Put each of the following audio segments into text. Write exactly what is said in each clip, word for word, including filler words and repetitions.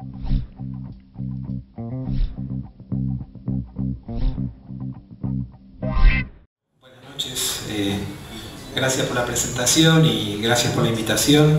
Buenas noches, eh, gracias por la presentación y gracias por la invitación.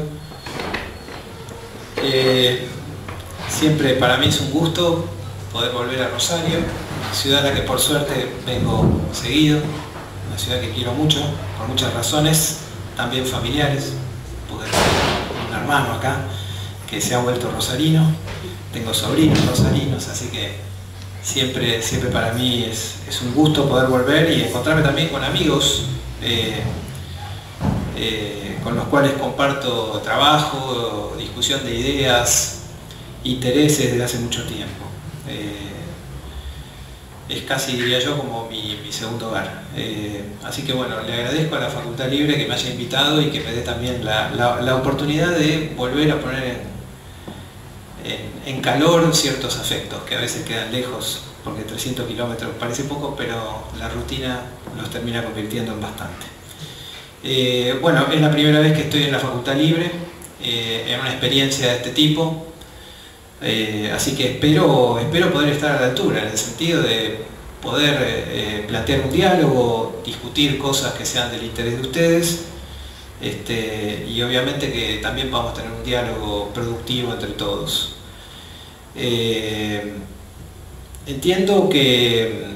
Eh, siempre para mí es un gusto poder volver a Rosario, ciudad a la que por suerte vengo seguido, una ciudad que quiero mucho, por muchas razones, también familiares, porque tengo un hermano acá que se ha vuelto rosarino, tengo sobrinos rosarinos, así que siempre, siempre para mí es, es un gusto poder volver y encontrarme también con amigos eh, eh, con los cuales comparto trabajo, discusión de ideas, intereses desde hace mucho tiempo. Eh, es casi, diría yo, como mi, mi segundo hogar. Eh, así que bueno, le agradezco a la Facultad Libre que me haya invitado y que me dé también la, la, la oportunidad de volver a poner en, en, en calor ciertos afectos que a veces quedan lejos, porque trescientos kilómetros parece poco, pero la rutina los termina convirtiendo en bastante. Eh, bueno, es la primera vez que estoy en la Facultad Libre, eh, en una experiencia de este tipo. Eh, así que espero, espero poder estar a la altura, en el sentido de poder eh, plantear un diálogo, discutir cosas que sean del interés de ustedes, este, y obviamente que también vamos a tener un diálogo productivo entre todos. Eh, entiendo que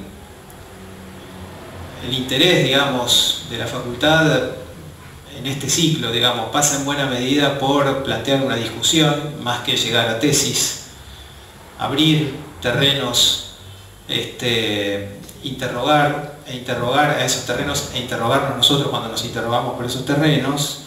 el interés, digamos, de la facultad en este ciclo, digamos, pasa en buena medida por plantear una discusión, más que llegar a tesis, abrir terrenos, este, interrogar e interrogar a esos terrenos e interrogarnos nosotros cuando nos interrogamos por esos terrenos,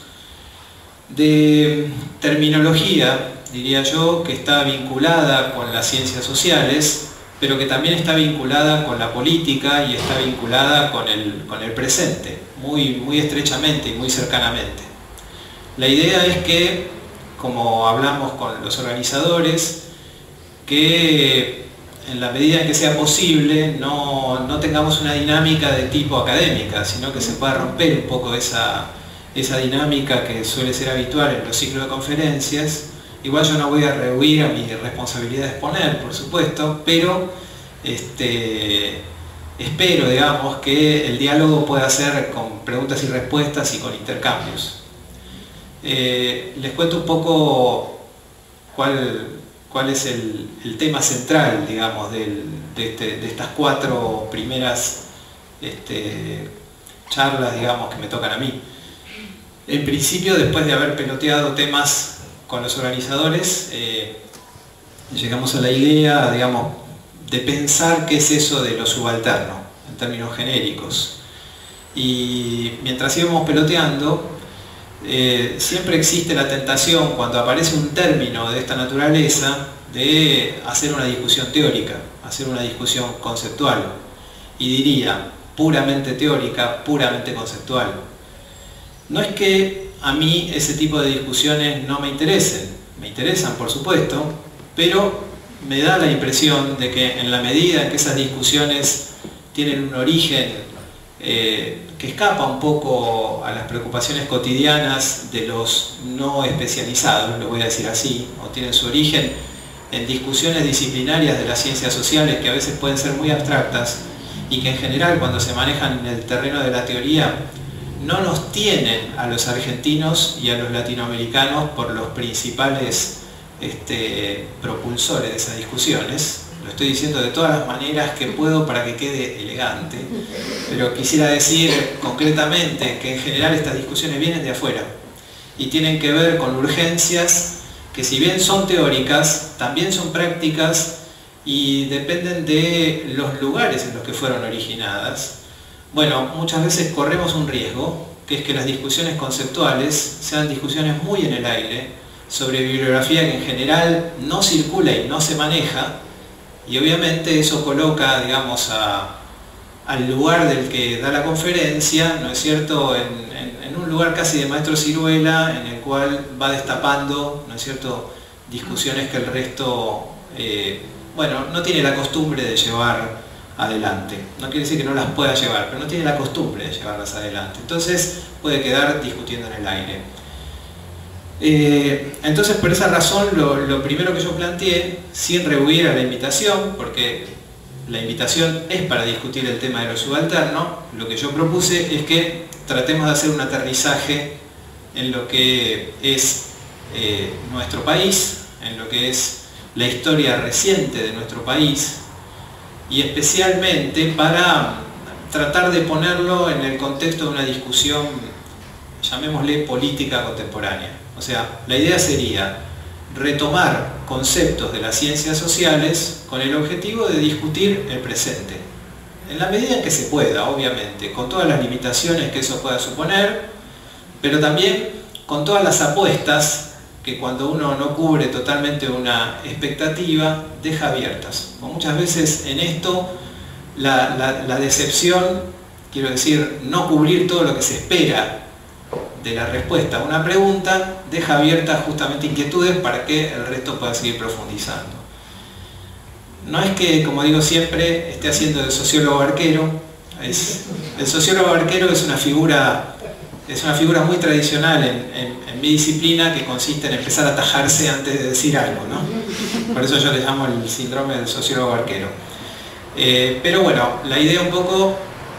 de terminología, diría yo, que está vinculada con las ciencias sociales, pero que también está vinculada con la política y está vinculada con el, con el presente, muy, muy estrechamente y muy cercanamente. La idea es que, como hablamos con los organizadores, que en la medida en que sea posible no, no tengamos una dinámica de tipo académica, sino que se pueda romper un poco esa, esa dinámica que suele ser habitual en los ciclos de conferencias. Igual yo no voy a rehuir a mi responsabilidad de exponer, por supuesto, pero este, espero, digamos, que el diálogo pueda ser con preguntas y respuestas y con intercambios. Eh, les cuento un poco cuál, cuál es el, el tema central, digamos, del, de, este, de estas cuatro primeras este, charlas, digamos, que me tocan a mí. En principio, después de haber peloteado temas con los organizadores, eh, llegamos a la idea, digamos, de pensar qué es eso de lo subalterno, en términos genéricos. Y mientras íbamos peloteando, eh, siempre existe la tentación, cuando aparece un término de esta naturaleza, de hacer una discusión teórica, hacer una discusión conceptual. Y diría, puramente teórica, puramente conceptual. No es que a mí ese tipo de discusiones no me interesen, me interesan por supuesto, pero me da la impresión de que en la medida en que esas discusiones tienen un origen eh, que escapa un poco a las preocupaciones cotidianas de los no especializados, lo voy a decir así, o tienen su origen en discusiones disciplinarias de las ciencias sociales que a veces pueden ser muy abstractas y que en general cuando se manejan en el terreno de la teoría no nos tienen a los argentinos y a los latinoamericanos por los principales este, propulsores de esas discusiones. Lo estoy diciendo de todas las maneras que puedo para que quede elegante, pero quisiera decir concretamente que en general estas discusiones vienen de afuera y tienen que ver con urgencias que, si bien son teóricas, también son prácticas y dependen de los lugares en los que fueron originadas. Bueno, muchas veces corremos un riesgo, que es que las discusiones conceptuales sean discusiones muy en el aire, sobre bibliografía que en general no circula y no se maneja, y obviamente eso coloca, digamos, a, al lugar del que da la conferencia, ¿no es cierto?, en, en, en un lugar casi de maestro ciruela, en el cual va destapando, ¿no es cierto?, discusiones que el resto, eh, bueno, no tiene la costumbre de llevar adelante. No quiere decir que no las pueda llevar, pero no tiene la costumbre de llevarlas adelante. Entonces puede quedar discutiendo en el aire. Eh, entonces, por esa razón, lo, lo primero que yo planteé, sin rehuir a la invitación, porque la invitación es para discutir el tema de lo subalterno, lo que yo propuse es que tratemos de hacer un aterrizaje en lo que es eh, nuestro país, en lo que es la historia reciente de nuestro país, y especialmente para tratar de ponerlo en el contexto de una discusión, llamémosle política contemporánea. O sea, la idea sería retomar conceptos de las ciencias sociales con el objetivo de discutir el presente, en la medida en que se pueda, obviamente, con todas las limitaciones que eso pueda suponer, pero también con todas las apuestas que cuando uno no cubre totalmente una expectativa, deja abiertas. Porque muchas veces en esto la, la, la decepción, quiero decir, no cubrir todo lo que se espera de la respuesta a una pregunta, deja abiertas justamente inquietudes para que el resto pueda seguir profundizando. No es que, como digo siempre, esté haciendo de sociólogo arquero. Es, el sociólogo arquero es una figura, es una figura muy tradicional en, en, en mi disciplina, que consiste en empezar a atajarse antes de decir algo, ¿no? Por eso yo le llamo el síndrome del sociólogo arquero. Eh, pero bueno, la idea un poco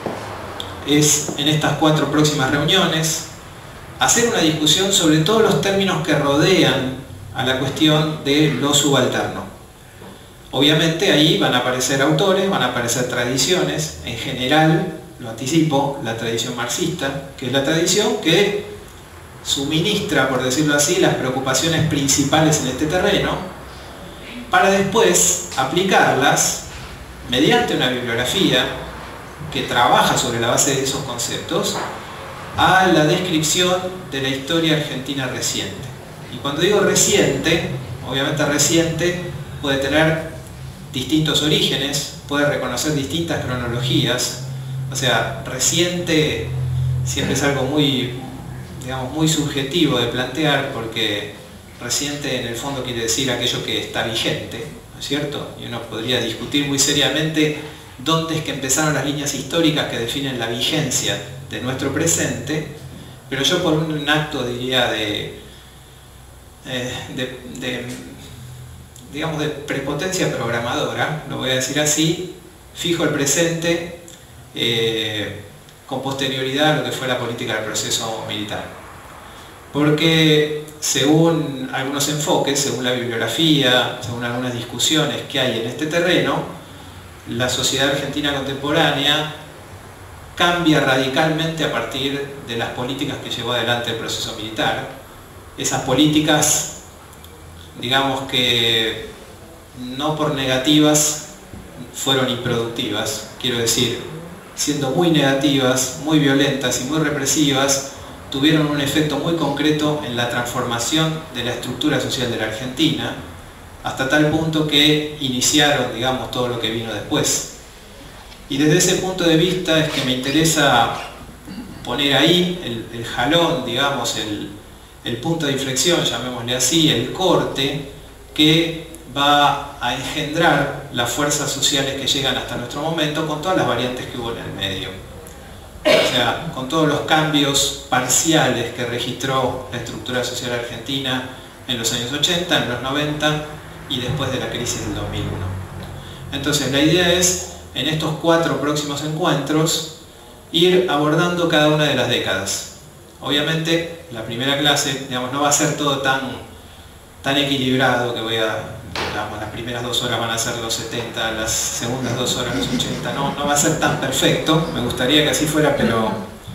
es, en estas cuatro próximas reuniones, hacer una discusión sobre todos los términos que rodean a la cuestión de lo subalterno. Obviamente ahí van a aparecer autores, van a aparecer tradiciones, en general, lo anticipo, la tradición marxista, que es la tradición que suministra, por decirlo así, las preocupaciones principales en este terreno, para después aplicarlas mediante una bibliografía que trabaja sobre la base de esos conceptos a la descripción de la historia argentina reciente. Y cuando digo reciente, obviamente reciente puede tener distintos orígenes, puede reconocer distintas cronologías. O sea, reciente siempre es algo muy, digamos, muy subjetivo de plantear, porque reciente en el fondo quiere decir aquello que está vigente, ¿no es cierto? Y uno podría discutir muy seriamente dónde es que empezaron las líneas históricas que definen la vigencia de nuestro presente, pero yo por un acto, diría, de, eh, de, de digamos, de prepotencia programadora, lo voy a decir así, fijo el presente eh, con posterioridad a lo que fue la política del proceso militar. Porque según algunos enfoques, según la bibliografía, según algunas discusiones que hay en este terreno, la sociedad argentina contemporánea cambia radicalmente a partir de las políticas que llevó adelante el proceso militar. Esas políticas, digamos que no por negativas, fueron improductivas. Quiero decir, siendo muy negativas, muy violentas y muy represivas, tuvieron un efecto muy concreto en la transformación de la estructura social de la Argentina, hasta tal punto que iniciaron, digamos, todo lo que vino después. Y desde ese punto de vista es que me interesa poner ahí el, el jalón, digamos, el, el punto de inflexión, llamémosle así, el corte, que va a engendrar las fuerzas sociales que llegan hasta nuestro momento, con todas las variantes que hubo en el medio. O sea, con todos los cambios parciales que registró la estructura social argentina en los años ochenta, en los noventa y después de la crisis del dos mil uno. Entonces, la idea es, en estos cuatro próximos encuentros, ir abordando cada una de las décadas. Obviamente, la primera clase, digamos, no va a ser todo tan, tan equilibrado, que voy a, digamos, las primeras dos horas van a ser los setenta, las segundas dos horas los ochenta, no, no va a ser tan perfecto, me gustaría que así fuera, pero,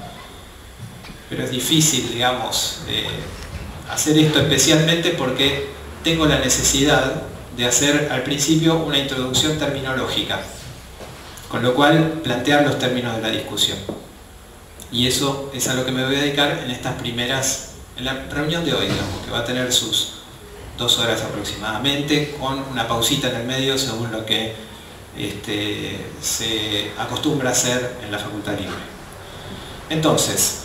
pero es difícil, digamos, eh, hacer esto, especialmente porque tengo la necesidad de hacer al principio una introducción terminológica, con lo cual plantear los términos de la discusión. Y eso es a lo que me voy a dedicar en estas primeras, en la reunión de hoy, digamos, que va a tener sus dos horas aproximadamente, con una pausita en el medio según lo que este, se acostumbra a hacer en la Facultad Libre. Entonces,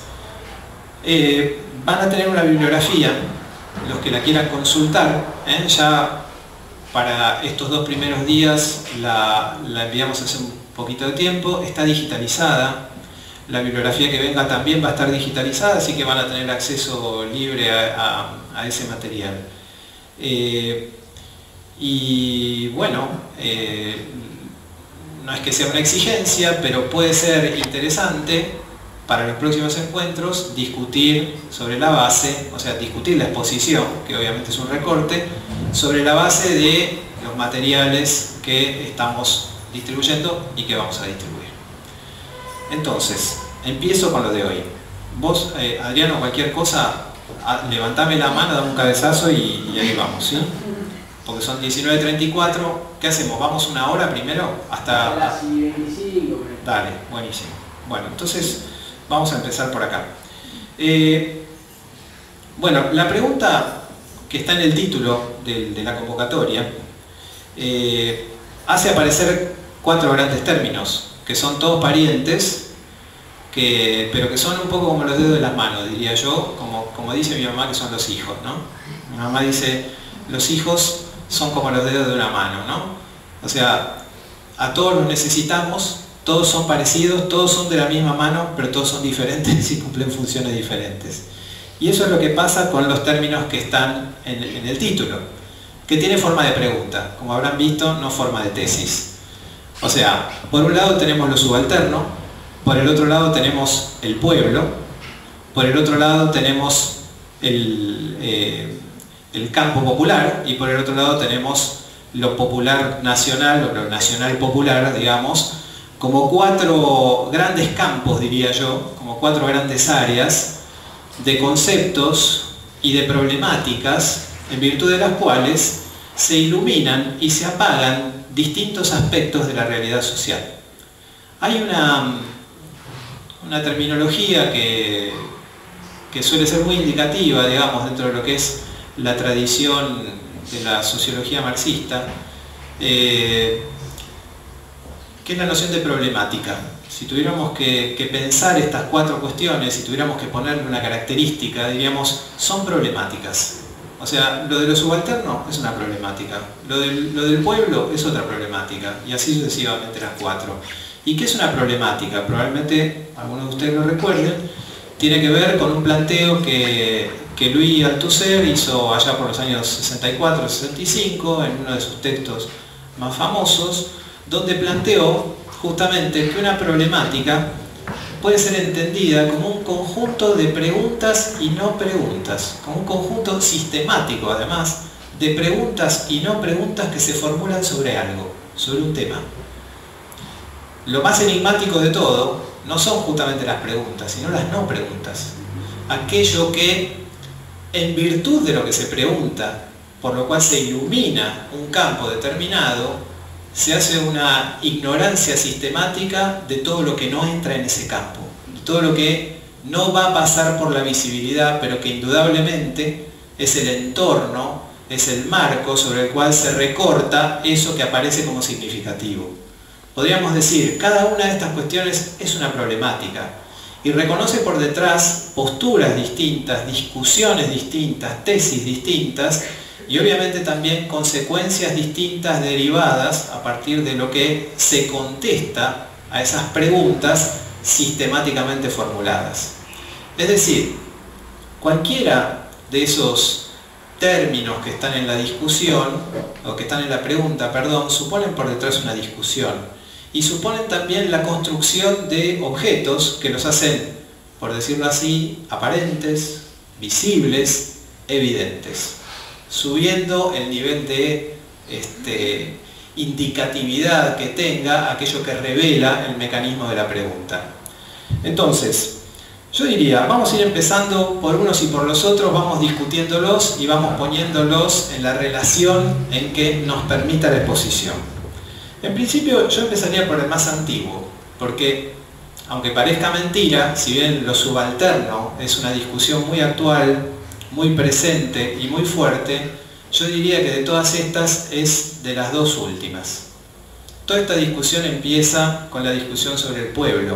eh, van a tener una bibliografía, los que la quieran consultar, ¿eh? Ya para estos dos primeros días la, la enviamos hace un poquito de tiempo, está digitalizada, la bibliografía que venga también va a estar digitalizada, así que van a tener acceso libre a, a, a ese material. Eh, y bueno, eh, no es que sea una exigencia, pero puede ser interesante para los próximos encuentros discutir sobre la base, o sea, discutir la exposición, que obviamente es un recorte, sobre la base de los materiales que estamos distribuyendo y que vamos a distribuir. Entonces, empiezo con lo de hoy. Vos, eh, Adriano, cualquier cosa, a, levantame la mano, dame un cabezazo y, y ahí vamos, ¿sí? Porque son diecinueve treinta y cuatro. ¿Qué hacemos? ¿Vamos una hora primero? Hasta las veinticinco. Dale, buenísimo. Bueno, entonces vamos a empezar por acá. Eh, bueno, la pregunta que está en el título de, de la convocatoria eh, hace aparecer cuatro grandes términos, que son todos parientes, que, pero que son un poco como los dedos de las manos, diría yo, como, como dice mi mamá, que son los hijos, ¿no? Mi mamá dice, los hijos son como los dedos de una mano, ¿no? O sea, a todos los necesitamos, todos son parecidos, todos son de la misma mano, pero todos son diferentes y cumplen funciones diferentes. Y eso es lo que pasa con los términos que están en, en el título, que tiene forma de pregunta, como habrán visto, no forma de tesis. O sea, por un lado tenemos lo subalterno, por el otro lado tenemos el pueblo, por el otro lado tenemos el, eh, el campo popular y por el otro lado tenemos lo popular nacional o lo nacional popular, digamos, como cuatro grandes campos, diría yo, como cuatro grandes áreas de conceptos y de problemáticas en virtud de las cuales se iluminan y se apagan distintos aspectos de la realidad social. Hay una, una terminología que, que suele ser muy indicativa, digamos, dentro de lo que es la tradición de la sociología marxista, eh, que es la noción de problemática. Si tuviéramos que, que pensar estas cuatro cuestiones, si tuviéramos que ponerle una característica, diríamos, son problemáticas. O sea, lo de lo subalterno es una problemática, lo del, lo del pueblo es otra problemática, y así sucesivamente las cuatro. ¿Y qué es una problemática? Probablemente algunos de ustedes lo recuerden, tiene que ver con un planteo que, que Louis Althusser hizo allá por los años sesenta y cuatro sesenta y cinco, en uno de sus textos más famosos, donde planteó justamente que una problemática puede ser entendida como un conjunto de preguntas y no preguntas, como un conjunto sistemático además de preguntas y no preguntas que se formulan sobre algo, sobre un tema. Lo más enigmático de todo no son justamente las preguntas, sino las no preguntas. Aquello que, en virtud de lo que se pregunta, por lo cual se ilumina un campo determinado, se hace una ignorancia sistemática de todo lo que no entra en ese campo, de todo lo que no va a pasar por la visibilidad, pero que indudablemente es el entorno, es el marco sobre el cual se recorta eso que aparece como significativo. Podríamos decir, cada una de estas cuestiones es una problemática y reconoce por detrás posturas distintas, discusiones distintas, tesis distintas, y obviamente también consecuencias distintas derivadas a partir de lo que se contesta a esas preguntas sistemáticamente formuladas. Es decir, cualquiera de esos términos que están en la discusión, o que están en la pregunta, perdón, suponen por detrás una discusión y suponen también la construcción de objetos que los hacen, por decirlo así, aparentes, visibles, evidentes, subiendo el nivel de este, indicatividad que tenga aquello que revela el mecanismo de la pregunta. Entonces, yo diría, vamos a ir empezando por unos y por los otros, vamos discutiéndolos y vamos poniéndolos en la relación en que nos permita la exposición. En principio, yo empezaría por el más antiguo, porque, aunque parezca mentira, si bien lo subalterno es una discusión muy actual, muy presente y muy fuerte, yo diría que de todas estas es de las dos últimas. Toda esta discusión empieza con la discusión sobre el pueblo,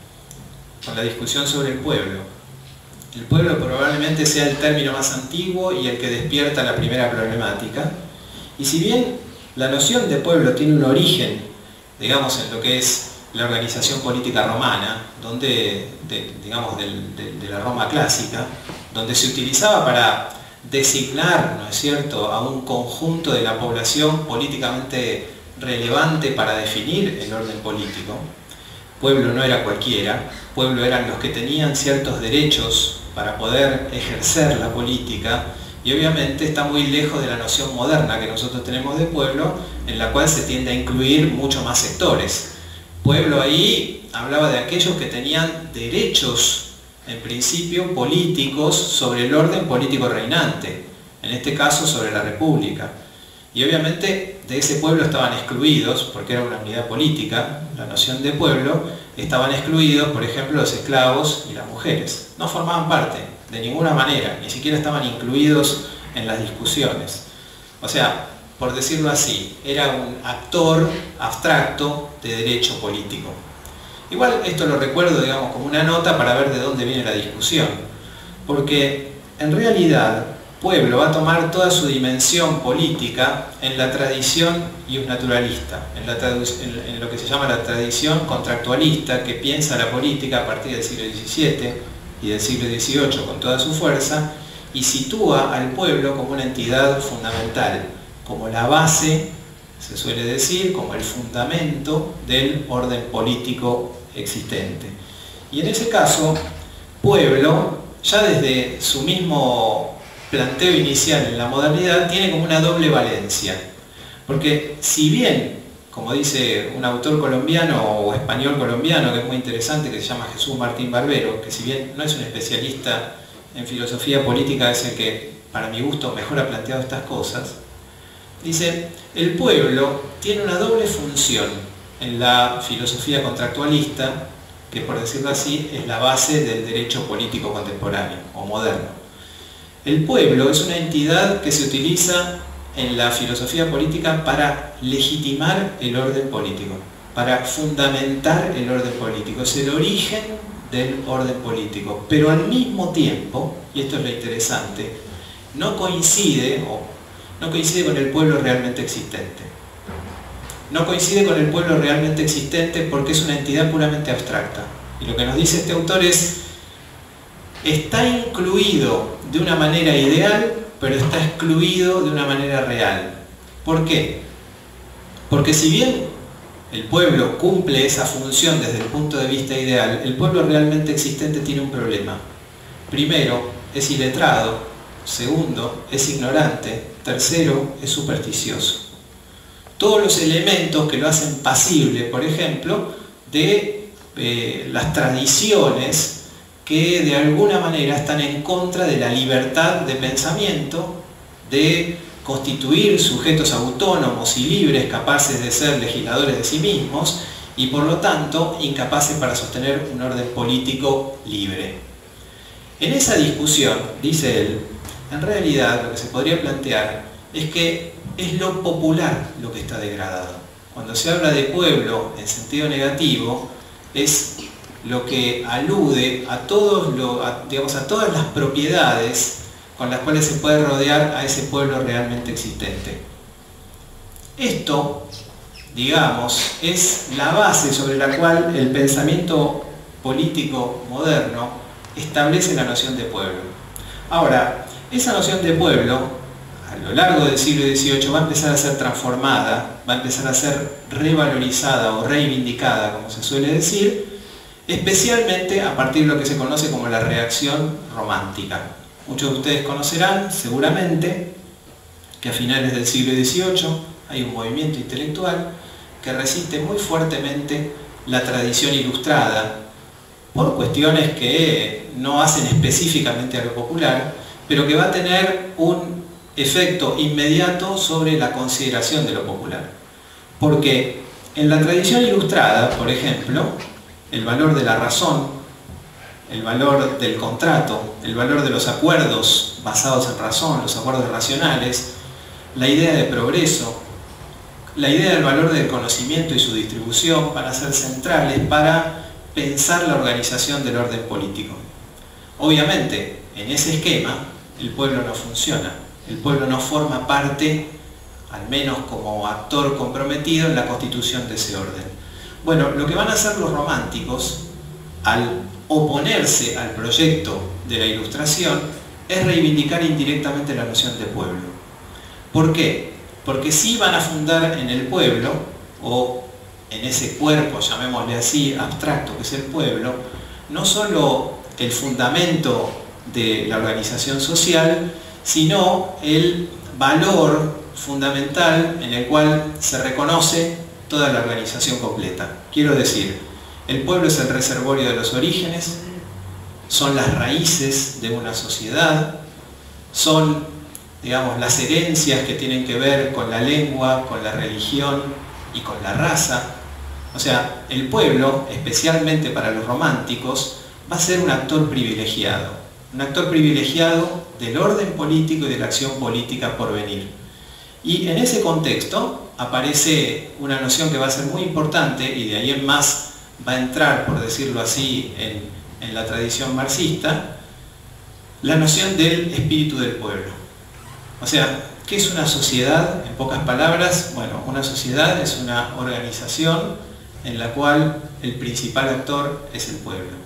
con la discusión sobre el pueblo. El pueblo probablemente sea el término más antiguo y el que despierta la primera problemática, y si bien la noción de pueblo tiene un origen, digamos, en lo que es la organización política romana, donde, de, digamos, del, de, de la Roma clásica, donde se utilizaba para designar, ¿no es cierto?, a un conjunto de la población políticamente relevante para definir el orden político. Pueblo no era cualquiera, pueblo eran los que tenían ciertos derechos para poder ejercer la política, y obviamente está muy lejos de la noción moderna que nosotros tenemos de pueblo, en la cual se tiende a incluir mucho más sectores. Pueblo ahí hablaba de aquellos que tenían derechos, en principio, políticos sobre el orden político reinante, en este caso sobre la república. Y obviamente de ese pueblo estaban excluidos, porque era una unidad política, la noción de pueblo, estaban excluidos, por ejemplo, los esclavos y las mujeres. No formaban parte, de ninguna manera, ni siquiera estaban incluidos en las discusiones. O sea, por decirlo así, era un actor abstracto de derecho político. Igual esto lo recuerdo, digamos, como una nota para ver de dónde viene la discusión, porque en realidad pueblo va a tomar toda su dimensión política en la tradición iusnaturalista, en, la en, en lo que se llama la tradición contractualista, que piensa la política a partir del siglo diecisiete y del siglo dieciocho con toda su fuerza, y sitúa al pueblo como una entidad fundamental, como la base, se suele decir, como el fundamento del orden político existente. Y en ese caso, pueblo, ya desde su mismo planteo inicial en la modernidad, tiene como una doble valencia. Porque si bien, como dice un autor colombiano o español colombiano que es muy interesante, que se llama Jesús Martín Barbero, que si bien no es un especialista en filosofía política, es el que, para mi gusto, mejor ha planteado estas cosas, dice, el pueblo tiene una doble función en la filosofía contractualista, que por decirlo así es la base del derecho político contemporáneo o moderno. El pueblo es una entidad que se utiliza en la filosofía política para legitimar el orden político, para fundamentar el orden político, es el origen del orden político, pero al mismo tiempo, y esto es lo interesante, no coincide o no coincide con el pueblo realmente existente. No coincide con el pueblo realmente existente porque es una entidad puramente abstracta. Y lo que nos dice este autor es, está incluido de una manera ideal, pero está excluido de una manera real. ¿Por qué? Porque si bien el pueblo cumple esa función desde el punto de vista ideal, el pueblo realmente existente tiene un problema. Primero, es iletrado. Segundo, es ignorante. Tercero, es supersticioso. Todos los elementos que lo hacen pasible, por ejemplo, de eh, las tradiciones que de alguna manera están en contra de la libertad de pensamiento, de constituir sujetos autónomos y libres, capaces de ser legisladores de sí mismos, y por lo tanto incapaces para sostener un orden político libre. En esa discusión, dice él, en realidad lo que se podría plantear es que es lo popular lo que está degradado. Cuando se habla de pueblo en sentido negativo, es lo que alude a, todos lo, a, digamos, a todas las propiedades con las cuales se puede rodear a ese pueblo realmente existente. Esto, digamos, es la base sobre la cual el pensamiento político moderno establece la noción de pueblo. Ahora, esa noción de pueblo, a lo largo del siglo dieciocho, va a empezar a ser transformada, va a empezar a ser revalorizada o reivindicada, como se suele decir, especialmente a partir de lo que se conoce como la reacción romántica. Muchos de ustedes conocerán, seguramente, que a finales del siglo dieciocho hay un movimiento intelectual que resiste muy fuertemente la tradición ilustrada, por cuestiones que no hacen específicamente a lo popular, pero que va a tener un efecto inmediato sobre la consideración de lo popular. Porque en la tradición ilustrada, por ejemplo, el valor de la razón, el valor del contrato, el valor de los acuerdos basados en razón, los acuerdos racionales, la idea de progreso, la idea del valor del conocimiento y su distribución van a ser centrales para pensar la organización del orden político. Obviamente, en ese esquema, el pueblo no funciona. El pueblo no forma parte, al menos como actor comprometido, en la constitución de ese orden. Bueno, lo que van a hacer los románticos, al oponerse al proyecto de la Ilustración, es reivindicar indirectamente la noción de pueblo. ¿Por qué? Porque sí van a fundar en el pueblo, o en ese cuerpo, llamémosle así, abstracto que es el pueblo, no solo el fundamento de la organización social, sino el valor fundamental en el cual se reconoce toda la organización completa. Quiero decir, el pueblo es el reservorio de los orígenes, son las raíces de una sociedad, son, digamos, las herencias que tienen que ver con la lengua, con la religión y con la raza. O sea, el pueblo, especialmente para los románticos, va a ser un actor privilegiado, un actor privilegiado del orden político y de la acción política por venir. Y en ese contexto aparece una noción que va a ser muy importante, y de ahí en más va a entrar, por decirlo así, en, en la tradición marxista, la noción del espíritu del pueblo. O sea, ¿qué es una sociedad? En pocas palabras, bueno, una sociedad es una organización en la cual el principal actor es el pueblo.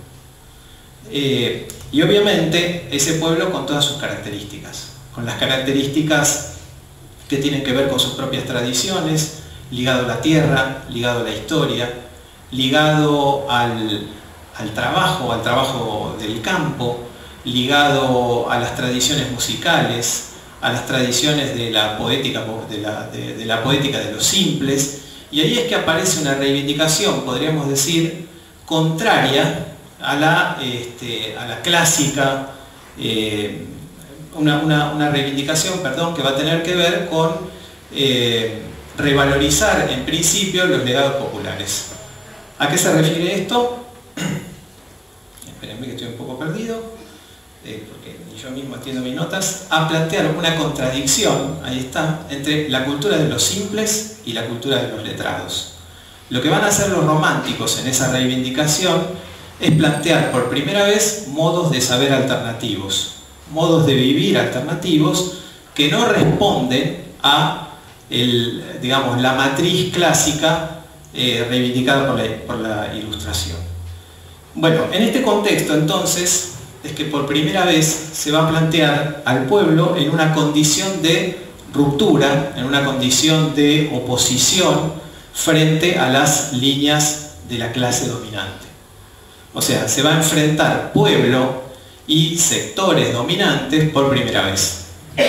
Eh, y obviamente ese pueblo con todas sus características, con las características que tienen que ver con sus propias tradiciones, ligado a la tierra, ligado a la historia, ligado al, al trabajo, al trabajo del campo, ligado a las tradiciones musicales, a las tradiciones de la poética de, la, de, de, la poética de los simples, y ahí es que aparece una reivindicación, podríamos decir, contraria a la, este, a la clásica, eh, una, una, una reivindicación, perdón, que va a tener que ver con eh, revalorizar en principio los legados populares. ¿A qué se refiere esto? Espérenme que estoy un poco perdido, eh, porque yo mismo atiendo mis notas. A plantear una contradicción, ahí está, entre la cultura de los simples y la cultura de los letrados. Lo que van a hacer los románticos en esa reivindicación es plantear por primera vez modos de saber alternativos, modos de vivir alternativos que no responden a el, digamos, la matriz clásica eh, reivindicada por la, por la Ilustración. Bueno, en este contexto entonces es que por primera vez se va a plantear al pueblo en una condición de ruptura, en una condición de oposición frente a las líneas de la clase dominante. O sea, se va a enfrentar pueblo y sectores dominantes por primera vez. Voy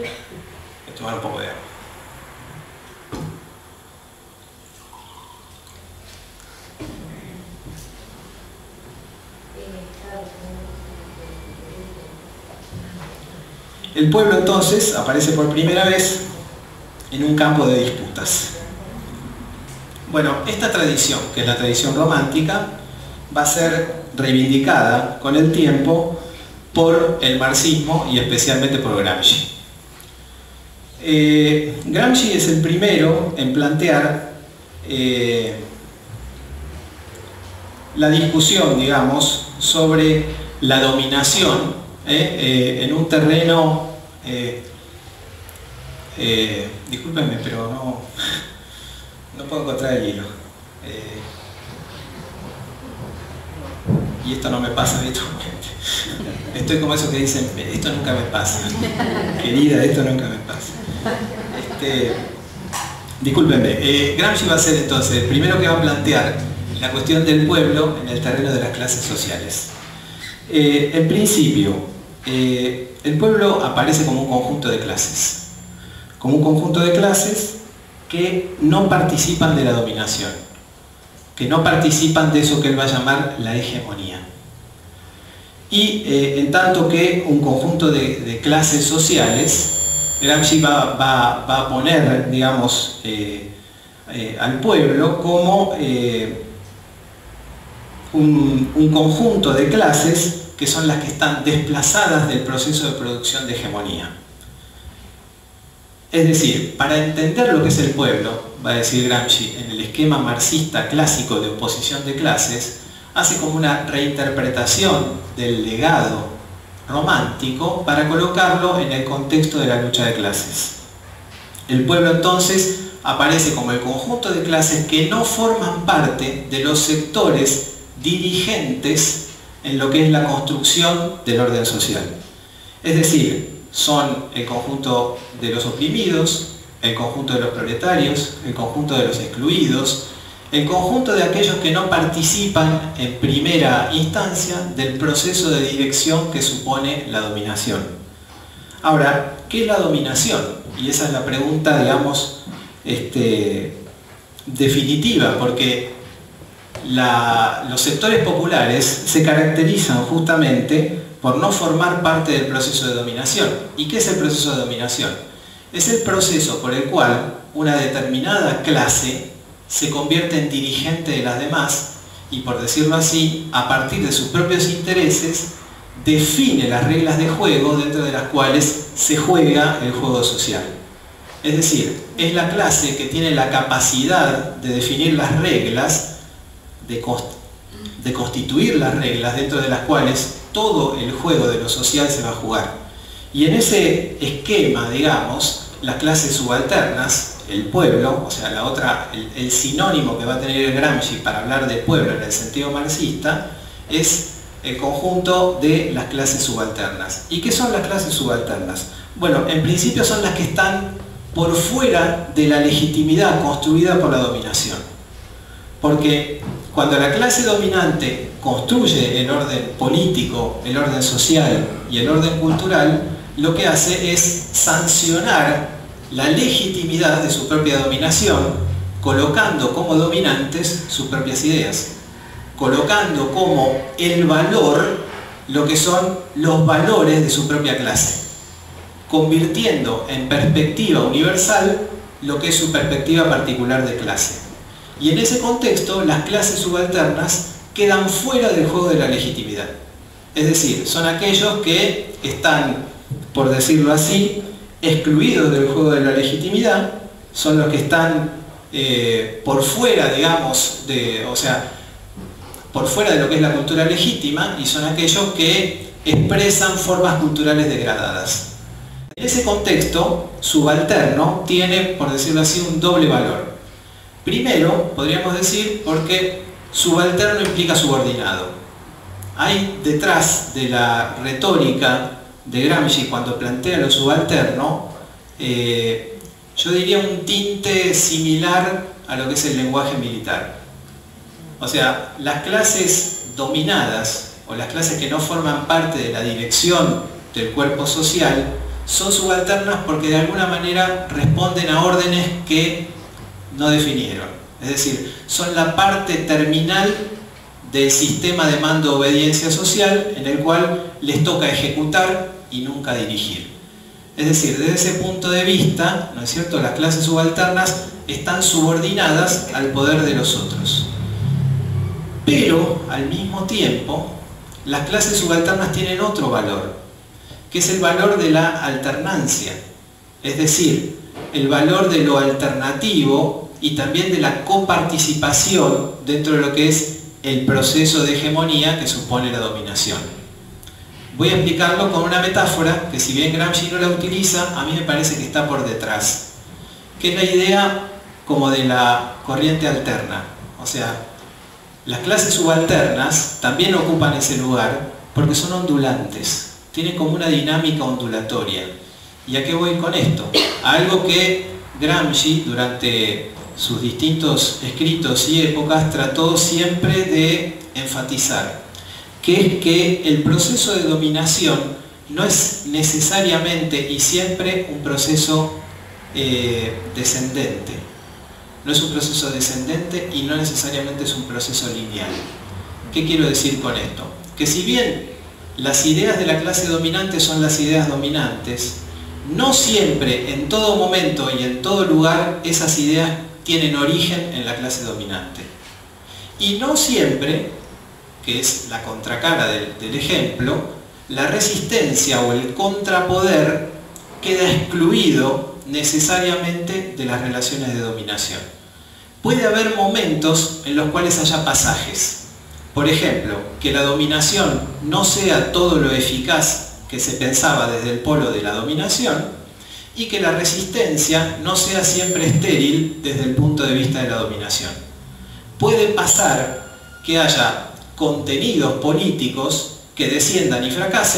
a tomar un poco de agua. El pueblo entonces aparece por primera vez en un campo de disputas. Bueno, esta tradición, que es la tradición romántica, va a ser reivindicada con el tiempo por el marxismo y especialmente por Gramsci. Eh, Gramsci es el primero en plantear eh, la discusión, digamos, sobre la dominación eh, eh, en un terreno, eh, eh, discúlpenme, pero no, no puedo encontrar el hilo. Eh, y esto no me pasa habitualmente. Estoy como eso que dicen, esto nunca me pasa. Querida, esto nunca me pasa. Este, discúlpenme. Eh, Gramsci va a ser entonces el primero que va a plantear la cuestión del pueblo en el terreno de las clases sociales. Eh, en principio, eh, el pueblo aparece como un conjunto de clases. Como un conjunto de clases que no participan de la dominación, que no participan de eso que él va a llamar la hegemonía. Y eh, en tanto que un conjunto de, de clases sociales, Gramsci va, va, va a poner, digamos, eh, eh, al pueblo como eh, un, un conjunto de clases que son las que están desplazadas del proceso de producción de hegemonía. Es decir, para entender lo que es el pueblo, va a decir Gramsci, en el esquema marxista clásico de oposición de clases, hace como una reinterpretación del legado romántico para colocarlo en el contexto de la lucha de clases. El pueblo entonces aparece como el conjunto de clases que no forman parte de los sectores dirigentes en lo que es la construcción del orden social. Es decir, son el conjunto de los oprimidos, el conjunto de los proletarios, el conjunto de los excluidos, el conjunto de aquellos que no participan en primera instancia del proceso de dirección que supone la dominación. Ahora, ¿qué es la dominación? Y esa es la pregunta, digamos, este, definitiva, porque la, los sectores populares se caracterizan justamente por no formar parte del proceso de dominación. ¿Y qué es el proceso de dominación? Es el proceso por el cual una determinada clase se convierte en dirigente de las demás y, por decirlo así, a partir de sus propios intereses, define las reglas de juego dentro de las cuales se juega el juego social. Es decir, es la clase que tiene la capacidad de definir las reglas, de, const de constituir las reglas dentro de las cuales todo el juego de lo social se va a jugar. Y en ese esquema, digamos, las clases subalternas, el pueblo, o sea, la otra, el, el sinónimo que va a tener el Gramsci para hablar de pueblo en el sentido marxista, es el conjunto de las clases subalternas. ¿Y qué son las clases subalternas? Bueno, en principio son las que están por fuera de la legitimidad construida por la dominación. Porque cuando la clase dominante construye el orden político, el orden social y el orden cultural, lo que hace es sancionar la legitimidad de su propia dominación, colocando como dominantes sus propias ideas, colocando como el valor lo que son los valores de su propia clase, convirtiendo en perspectiva universal lo que es su perspectiva particular de clase. Y en ese contexto, las clases subalternas quedan fuera del juego de la legitimidad. Es decir, son aquellos que están, por decirlo así, excluidos del juego de la legitimidad, son los que están eh, por fuera, digamos, de, o sea, por fuera de lo que es la cultura legítima, y son aquellos que expresan formas culturales degradadas. En ese contexto, subalterno tiene, por decirlo así, un doble valor. Primero, podríamos decir, porque subalterno implica subordinado. Hay detrás de la retórica de Gramsci, cuando plantea lo subalterno, eh, yo diría un tinte similar a lo que es el lenguaje militar. O sea, las clases dominadas o las clases que no forman parte de la dirección del cuerpo social son subalternas porque de alguna manera responden a órdenes que no definieron. Es decir, son la parte terminal del sistema de mando-obediencia social en el cual les toca ejecutar y nunca dirigir. Es decir, desde ese punto de vista, ¿no es cierto?, las clases subalternas están subordinadas al poder de los otros. Pero, al mismo tiempo, las clases subalternas tienen otro valor, que es el valor de la alternancia. Es decir, el valor de lo alternativo y también de la coparticipación dentro de lo que es el proceso de hegemonía que supone la dominación. Voy a explicarlo con una metáfora que, si bien Gramsci no la utiliza, a mí me parece que está por detrás, que es la idea como de la corriente alterna. O sea, las clases subalternas también ocupan ese lugar porque son ondulantes, tienen como una dinámica ondulatoria. ¿Y a qué voy con esto? A algo que Gramsci, durante sus distintos escritos y épocas, trató siempre de enfatizar, que es que el proceso de dominación no es necesariamente y siempre un proceso eh, descendente. No es un proceso descendente y no necesariamente es un proceso lineal. ¿Qué quiero decir con esto? Que si bien las ideas de la clase dominante son las ideas dominantes, no siempre, en todo momento y en todo lugar, esas ideas tienen origen en la clase dominante. Y no siempre, que es la contracara del, del ejemplo, la resistencia o el contrapoder queda excluido necesariamente de las relaciones de dominación. Puede haber momentos en los cuales haya pasajes. Por ejemplo, que la dominación no sea todo lo eficaz que se pensaba desde el polo de la dominación y que la resistencia no sea siempre estéril desde el punto de vista de la dominación. Puede pasar que haya contenidos políticos que desciendan y fracasen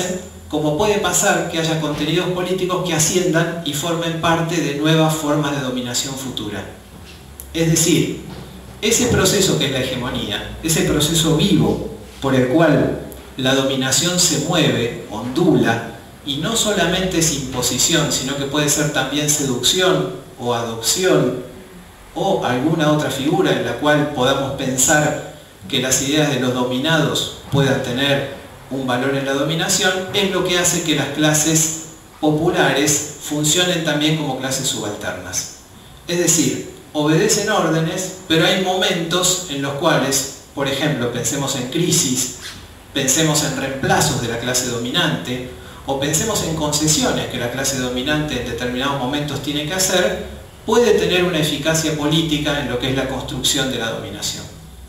como puede pasar que haya contenidos políticos que asciendan y formen parte de nuevas formas de dominación futura. Es decir, ese proceso que es la hegemonía, ese proceso vivo por el cual la dominación se mueve, ondula, y no solamente es imposición, sino que puede ser también seducción o adopción o alguna otra figura en la cual podamos pensar que las ideas de los dominados puedan tener un valor en la dominación, es lo que hace que las clases populares funcionen también como clases subalternas. Es decir, obedecen órdenes, pero hay momentos en los cuales, por ejemplo, pensemos en crisis, pensemos en reemplazos de la clase dominante, o pensemos en concesiones que la clase dominante en determinados momentos tiene que hacer, puede tener una eficacia política en lo que es la construcción de la dominación.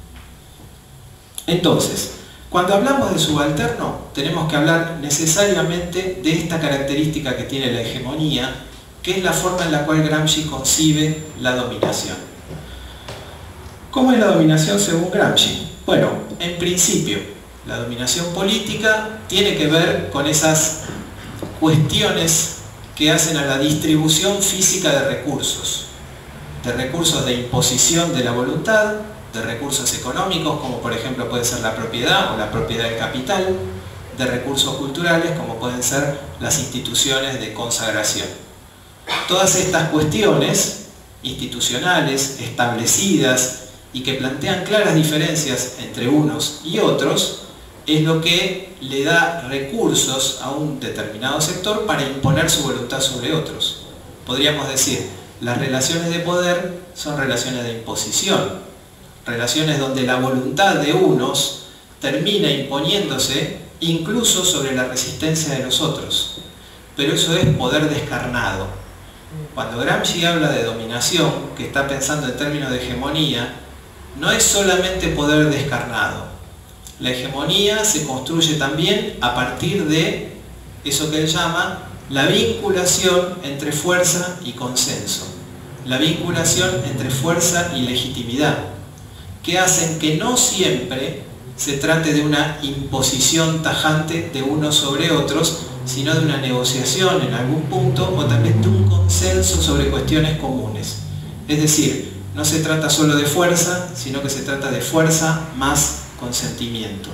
Entonces, cuando hablamos de subalterno, tenemos que hablar necesariamente de esta característica que tiene la hegemonía, que es la forma en la cual Gramsci concibe la dominación. ¿Cómo es la dominación según Gramsci? Bueno, en principio, la dominación política tiene que ver con esas cuestiones que hacen a la distribución física de recursos, de recursos de imposición de la voluntad, de recursos económicos, como por ejemplo puede ser la propiedad o la propiedad del capital, de recursos culturales, como pueden ser las instituciones de consagración. Todas estas cuestiones institucionales, establecidas y que plantean claras diferencias entre unos y otros, es lo que le da recursos a un determinado sector para imponer su voluntad sobre otros. Podríamos decir, las relaciones de poder son relaciones de imposición, relaciones donde la voluntad de unos termina imponiéndose incluso sobre la resistencia de los otros. Pero eso es poder descarnado. Cuando Gramsci habla de dominación, que está pensando en términos de hegemonía, no es solamente poder descarnado. La hegemonía se construye también a partir de eso que él llama la vinculación entre fuerza y consenso, la vinculación entre fuerza y legitimidad, que hacen que no siempre se trate de una imposición tajante de unos sobre otros, sino de una negociación en algún punto o también de un consenso sobre cuestiones comunes. Es decir, no se trata solo de fuerza, sino que se trata de fuerza más consentimiento.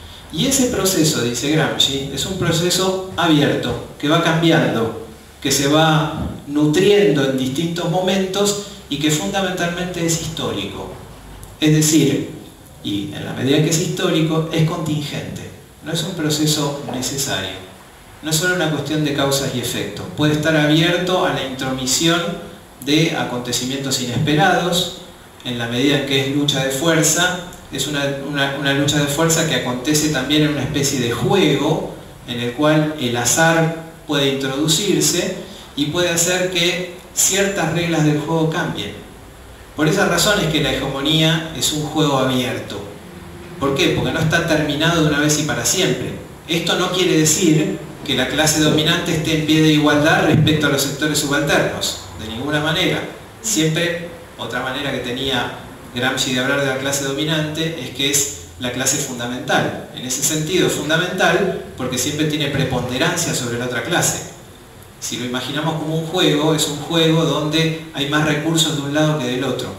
Y ese proceso, dice Gramsci, es un proceso abierto, que va cambiando, que se va nutriendo en distintos momentos y que fundamentalmente es histórico. Es decir, y en la medida que es histórico, es contingente, no es un proceso necesario. No es solo una cuestión de causas y efectos, puede estar abierto a la intromisión de acontecimientos inesperados, en la medida en que es lucha de fuerza, es una, una, una lucha de fuerza que acontece también en una especie de juego, en el cual el azar puede introducirse y puede hacer que ciertas reglas del juego cambien. Por esa razón es que la hegemonía es un juego abierto. ¿Por qué? Porque no está terminado de una vez y para siempre. Esto no quiere decir que la clase dominante esté en pie de igualdad respecto a los sectores subalternos, de ninguna manera. Siempre, otra manera que tenía Gramsci de hablar de la clase dominante es que es la clase fundamental. En ese sentido es fundamental porque siempre tiene preponderancia sobre la otra clase. Si lo imaginamos como un juego, es un juego donde hay más recursos de un lado que del otro,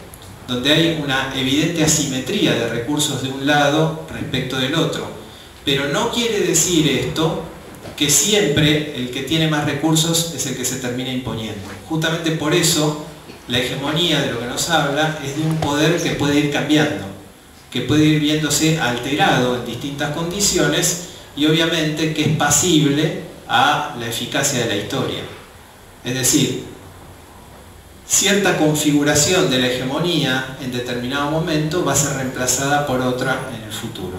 donde hay una evidente asimetría de recursos de un lado respecto del otro. Pero no quiere decir esto que siempre el que tiene más recursos es el que se termina imponiendo. Justamente por eso la hegemonía de lo que nos habla es de un poder que puede ir cambiando, que puede ir viéndose alterado en distintas condiciones y obviamente que es pasible a la eficacia de la historia. Es decir, cierta configuración de la hegemonía en determinado momento va a ser reemplazada por otra en el futuro.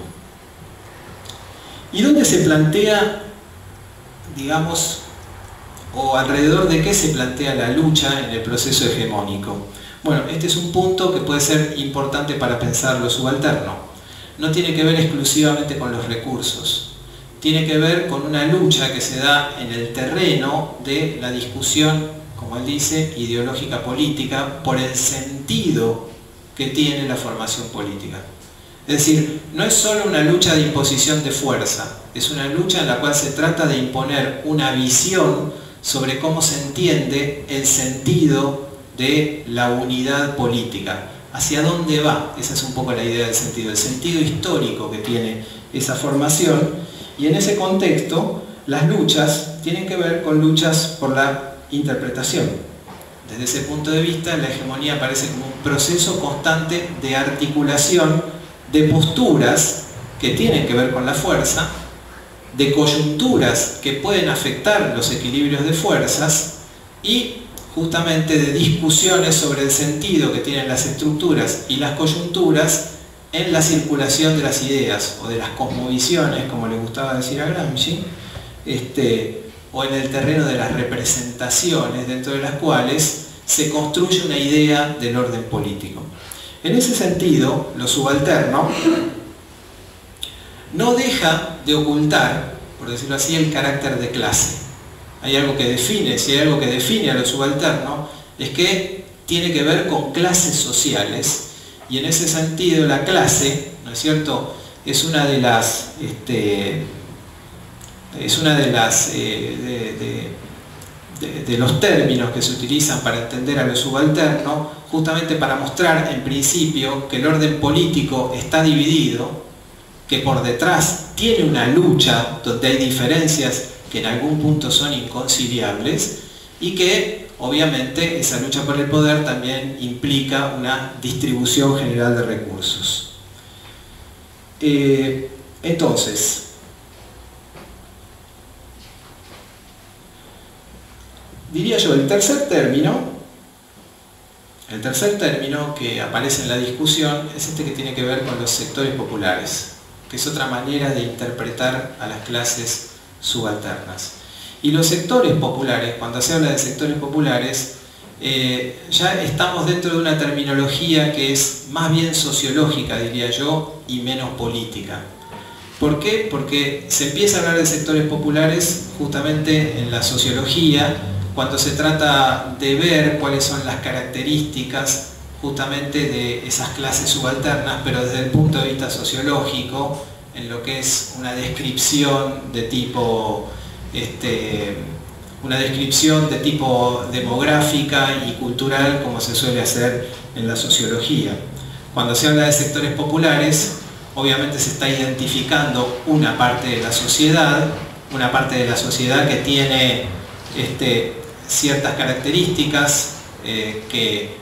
¿Y dónde se plantea, digamos, o alrededor de qué se plantea la lucha en el proceso hegemónico? Bueno, este es un punto que puede ser importante para pensar lo subalterno. No tiene que ver exclusivamente con los recursos. Tiene que ver con una lucha que se da en el terreno de la discusión, como él dice, ideológica política, por el sentido que tiene la formación política. Es decir, no es solo una lucha de imposición de fuerza, es una lucha en la cual se trata de imponer una visión sobre cómo se entiende el sentido de la unidad política. ¿Hacia dónde va? Esa es un poco la idea del sentido, el sentido histórico que tiene esa formación. Y en ese contexto, las luchas tienen que ver con luchas por la interpretación. Desde ese punto de vista, la hegemonía aparece como un proceso constante de articulación de posturas que tienen que ver con la fuerza, de coyunturas que pueden afectar los equilibrios de fuerzas y justamente de discusiones sobre el sentido que tienen las estructuras y las coyunturas en la circulación de las ideas o de las cosmovisiones, como le gustaba decir a Gramsci, este, o en el terreno de las representaciones dentro de las cuales se construye una idea del orden político. En ese sentido, lo subalterno no deja de ocultar, por decirlo así, el carácter de clase. Hay algo que define, si hay algo que define a lo subalterno, es que tiene que ver con clases sociales, y en ese sentido la clase, ¿no es cierto?, es una de las, este, es una de las, eh, de, de, de, de los términos que se utilizan para entender a lo subalterno, justamente para mostrar en principio que el orden político está dividido, que por detrás tiene una lucha donde hay diferencias que en algún punto son inconciliables y que obviamente esa lucha por el poder también implica una distribución general de recursos. Eh, entonces, diría yo, el tercer término, el tercer término que aparece en la discusión es este que tiene que ver con los sectores populares, que es otra manera de interpretar a las clases subalternas. Y los sectores populares, cuando se habla de sectores populares, eh, ya estamos dentro de una terminología que es más bien sociológica, diría yo, y menos política. ¿Por qué? Porque se empieza a hablar de sectores populares justamente en la sociología, cuando se trata de ver cuáles son las características justamente de esas clases subalternas, pero desde el punto de vista sociológico, en lo que es una descripción de tipo, este, una descripción de tipo demográfica y cultural, como se suele hacer en la sociología. Cuando se habla de sectores populares, obviamente se está identificando una parte de la sociedad, una parte de la sociedad que tiene este, ciertas características eh, que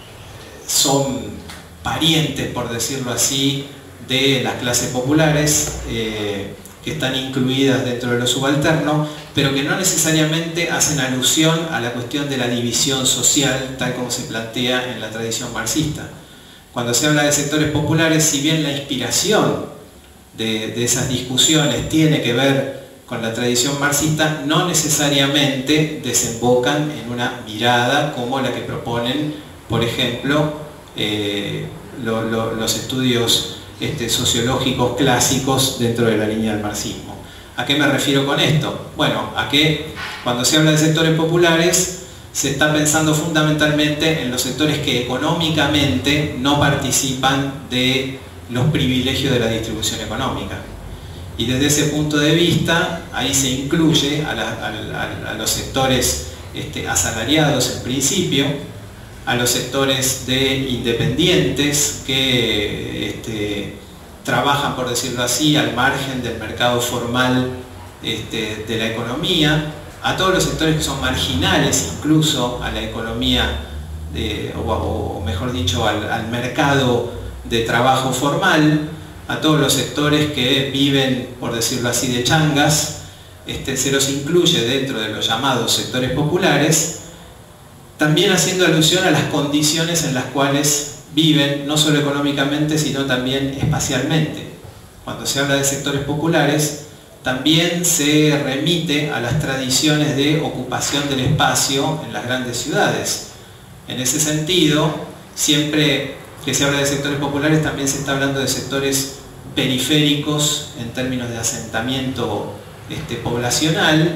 son parientes, por decirlo así, de las clases populares, eh, que están incluidas dentro de lo subalterno, pero que no necesariamente hacen alusión a la cuestión de la división social, tal como se plantea en la tradición marxista. Cuando se habla de sectores populares, si bien la inspiración de, de esas discusiones tiene que ver con la tradición marxista, no necesariamente desembocan en una mirada como la que proponen, por ejemplo, eh, lo, lo, los estudios este, sociológicos clásicos dentro de la línea del marxismo. ¿A qué me refiero con esto? Bueno, a que cuando se habla de sectores populares se está pensando fundamentalmente en los sectores que económicamente no participan de los privilegios de la distribución económica. Y desde ese punto de vista, ahí se incluye a, la, a, a los sectores este, asalariados en principio, a los sectores de independientes que este, trabajan, por decirlo así, al margen del mercado formal este, de la economía, a todos los sectores que son marginales incluso a la economía, de, o, o mejor dicho, al, al mercado de trabajo formal, a todos los sectores que viven, por decirlo así, de changas, este, se los incluye dentro de los llamados sectores populares, también haciendo alusión a las condiciones en las cuales viven, no solo económicamente, sino también espacialmente. Cuando se habla de sectores populares, también se remite a las tradiciones de ocupación del espacio en las grandes ciudades. En ese sentido, siempre que se habla de sectores populares, también se está hablando de sectores periféricos en términos de asentamiento este, poblacional,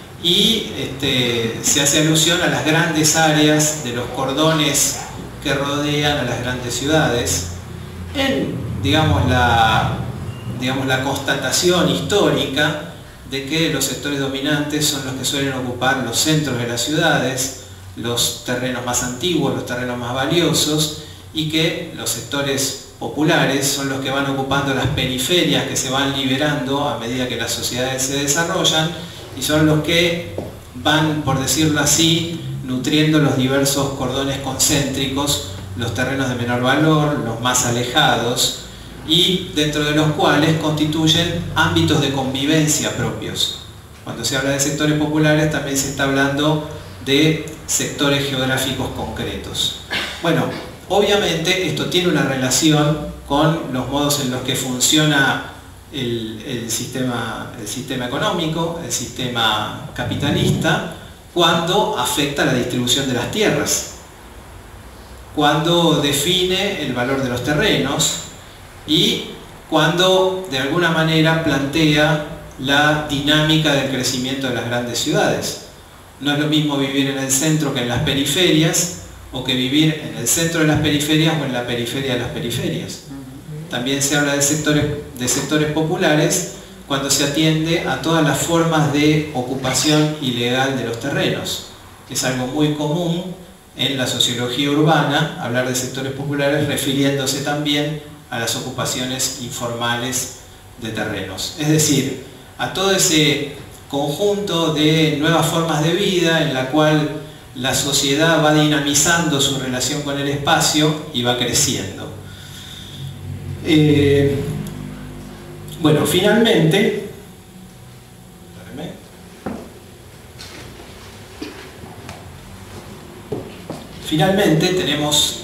y este, se hace alusión a las grandes áreas de los cordones que rodean a las grandes ciudades, en, digamos, la, digamos, la constatación histórica de que los sectores dominantes son los que suelen ocupar los centros de las ciudades, los terrenos más antiguos, los terrenos más valiosos, y que los sectores populares son los que van ocupando las periferias que se van liberando a medida que las sociedades se desarrollan, y son los que van, por decirlo así, nutriendo los diversos cordones concéntricos, los terrenos de menor valor, los más alejados, y dentro de los cuales constituyen ámbitos de convivencia propios. Cuando se habla de sectores populares también se está hablando de sectores geográficos concretos. Bueno, obviamente esto tiene una relación con los modos en los que funciona el, el, sistema, el sistema económico, el sistema capitalista, cuando afecta la distribución de las tierras, cuando define el valor de los terrenos y cuando de alguna manera plantea la dinámica del crecimiento de las grandes ciudades. No es lo mismo vivir en el centro que en las periferias, o que vivir en el centro de las periferias o en la periferia de las periferias. También se habla de sectores, de sectores populares cuando se atiende a todas las formas de ocupación ilegal de los terrenos. Es algo muy común en la sociología urbana hablar de sectores populares refiriéndose también a las ocupaciones informales de terrenos. Es decir, a todo ese conjunto de nuevas formas de vida en la cual la sociedad va dinamizando su relación con el espacio y va creciendo. Eh, bueno, finalmente, finalmente tenemos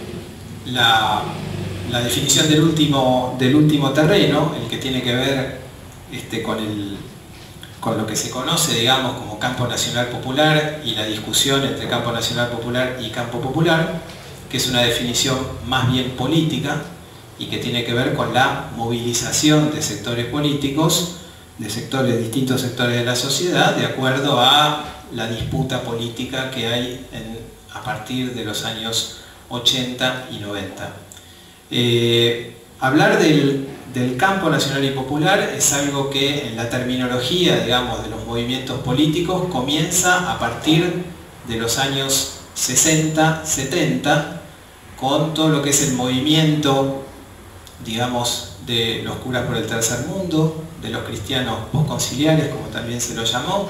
la, la definición del último, del último terreno, el que tiene que ver este, con el con lo que se conoce, digamos, como campo nacional popular y la discusión entre campo nacional popular y campo popular, que es una definición más bien política y que tiene que ver con la movilización de sectores políticos, de sectores, distintos sectores de la sociedad, de acuerdo a la disputa política que hay en, a partir de los años ochenta y noventa. Eh, hablar del del campo nacional y popular es algo que en la terminología, digamos, de los movimientos políticos comienza a partir de los años sesenta, setenta, con todo lo que es el movimiento, digamos, de los curas por el tercer mundo, de los cristianos posconciliares, como también se lo llamó,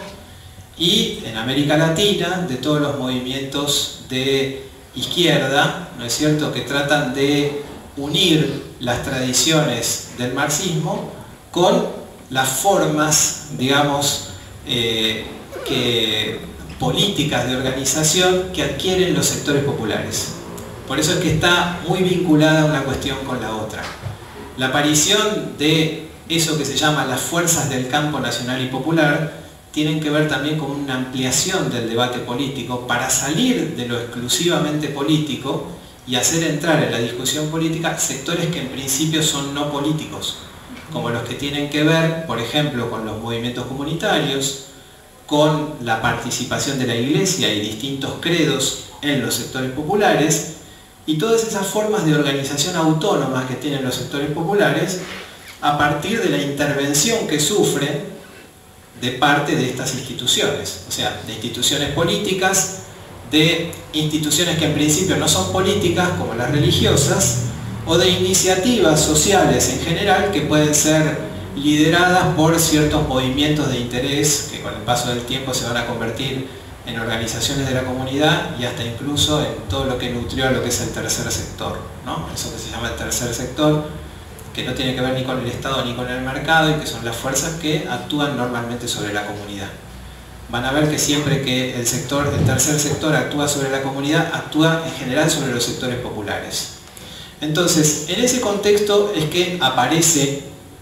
y en América Latina, de todos los movimientos de izquierda, ¿no es cierto?, que tratan de unir las tradiciones del marxismo con las formas, digamos, eh, que, políticas de organización que adquieren los sectores populares. Por eso es que está muy vinculada una cuestión con la otra. La aparición de eso que se llama las fuerzas del campo nacional y popular tienen que ver también con una ampliación del debate político para salir de lo exclusivamente político y hacer entrar en la discusión política sectores que en principio son no políticos, como los que tienen que ver, por ejemplo, con los movimientos comunitarios, con la participación de la Iglesia y distintos credos en los sectores populares, y todas esas formas de organización autónoma que tienen los sectores populares a partir de la intervención que sufren de parte de estas instituciones, o sea, de instituciones políticas, de instituciones que en principio no son políticas, como las religiosas, o de iniciativas sociales en general que pueden ser lideradas por ciertos movimientos de interés que con el paso del tiempo se van a convertir en organizaciones de la comunidad y hasta incluso en todo lo que nutrió a lo que es el tercer sector, ¿no? Eso que se llama el tercer sector, que no tiene que ver ni con el Estado ni con el mercado y que son las fuerzas que actúan normalmente sobre la comunidad. Van a ver que siempre que el sector, el tercer sector actúa sobre la comunidad, actúa en general sobre los sectores populares. Entonces, en ese contexto es que aparece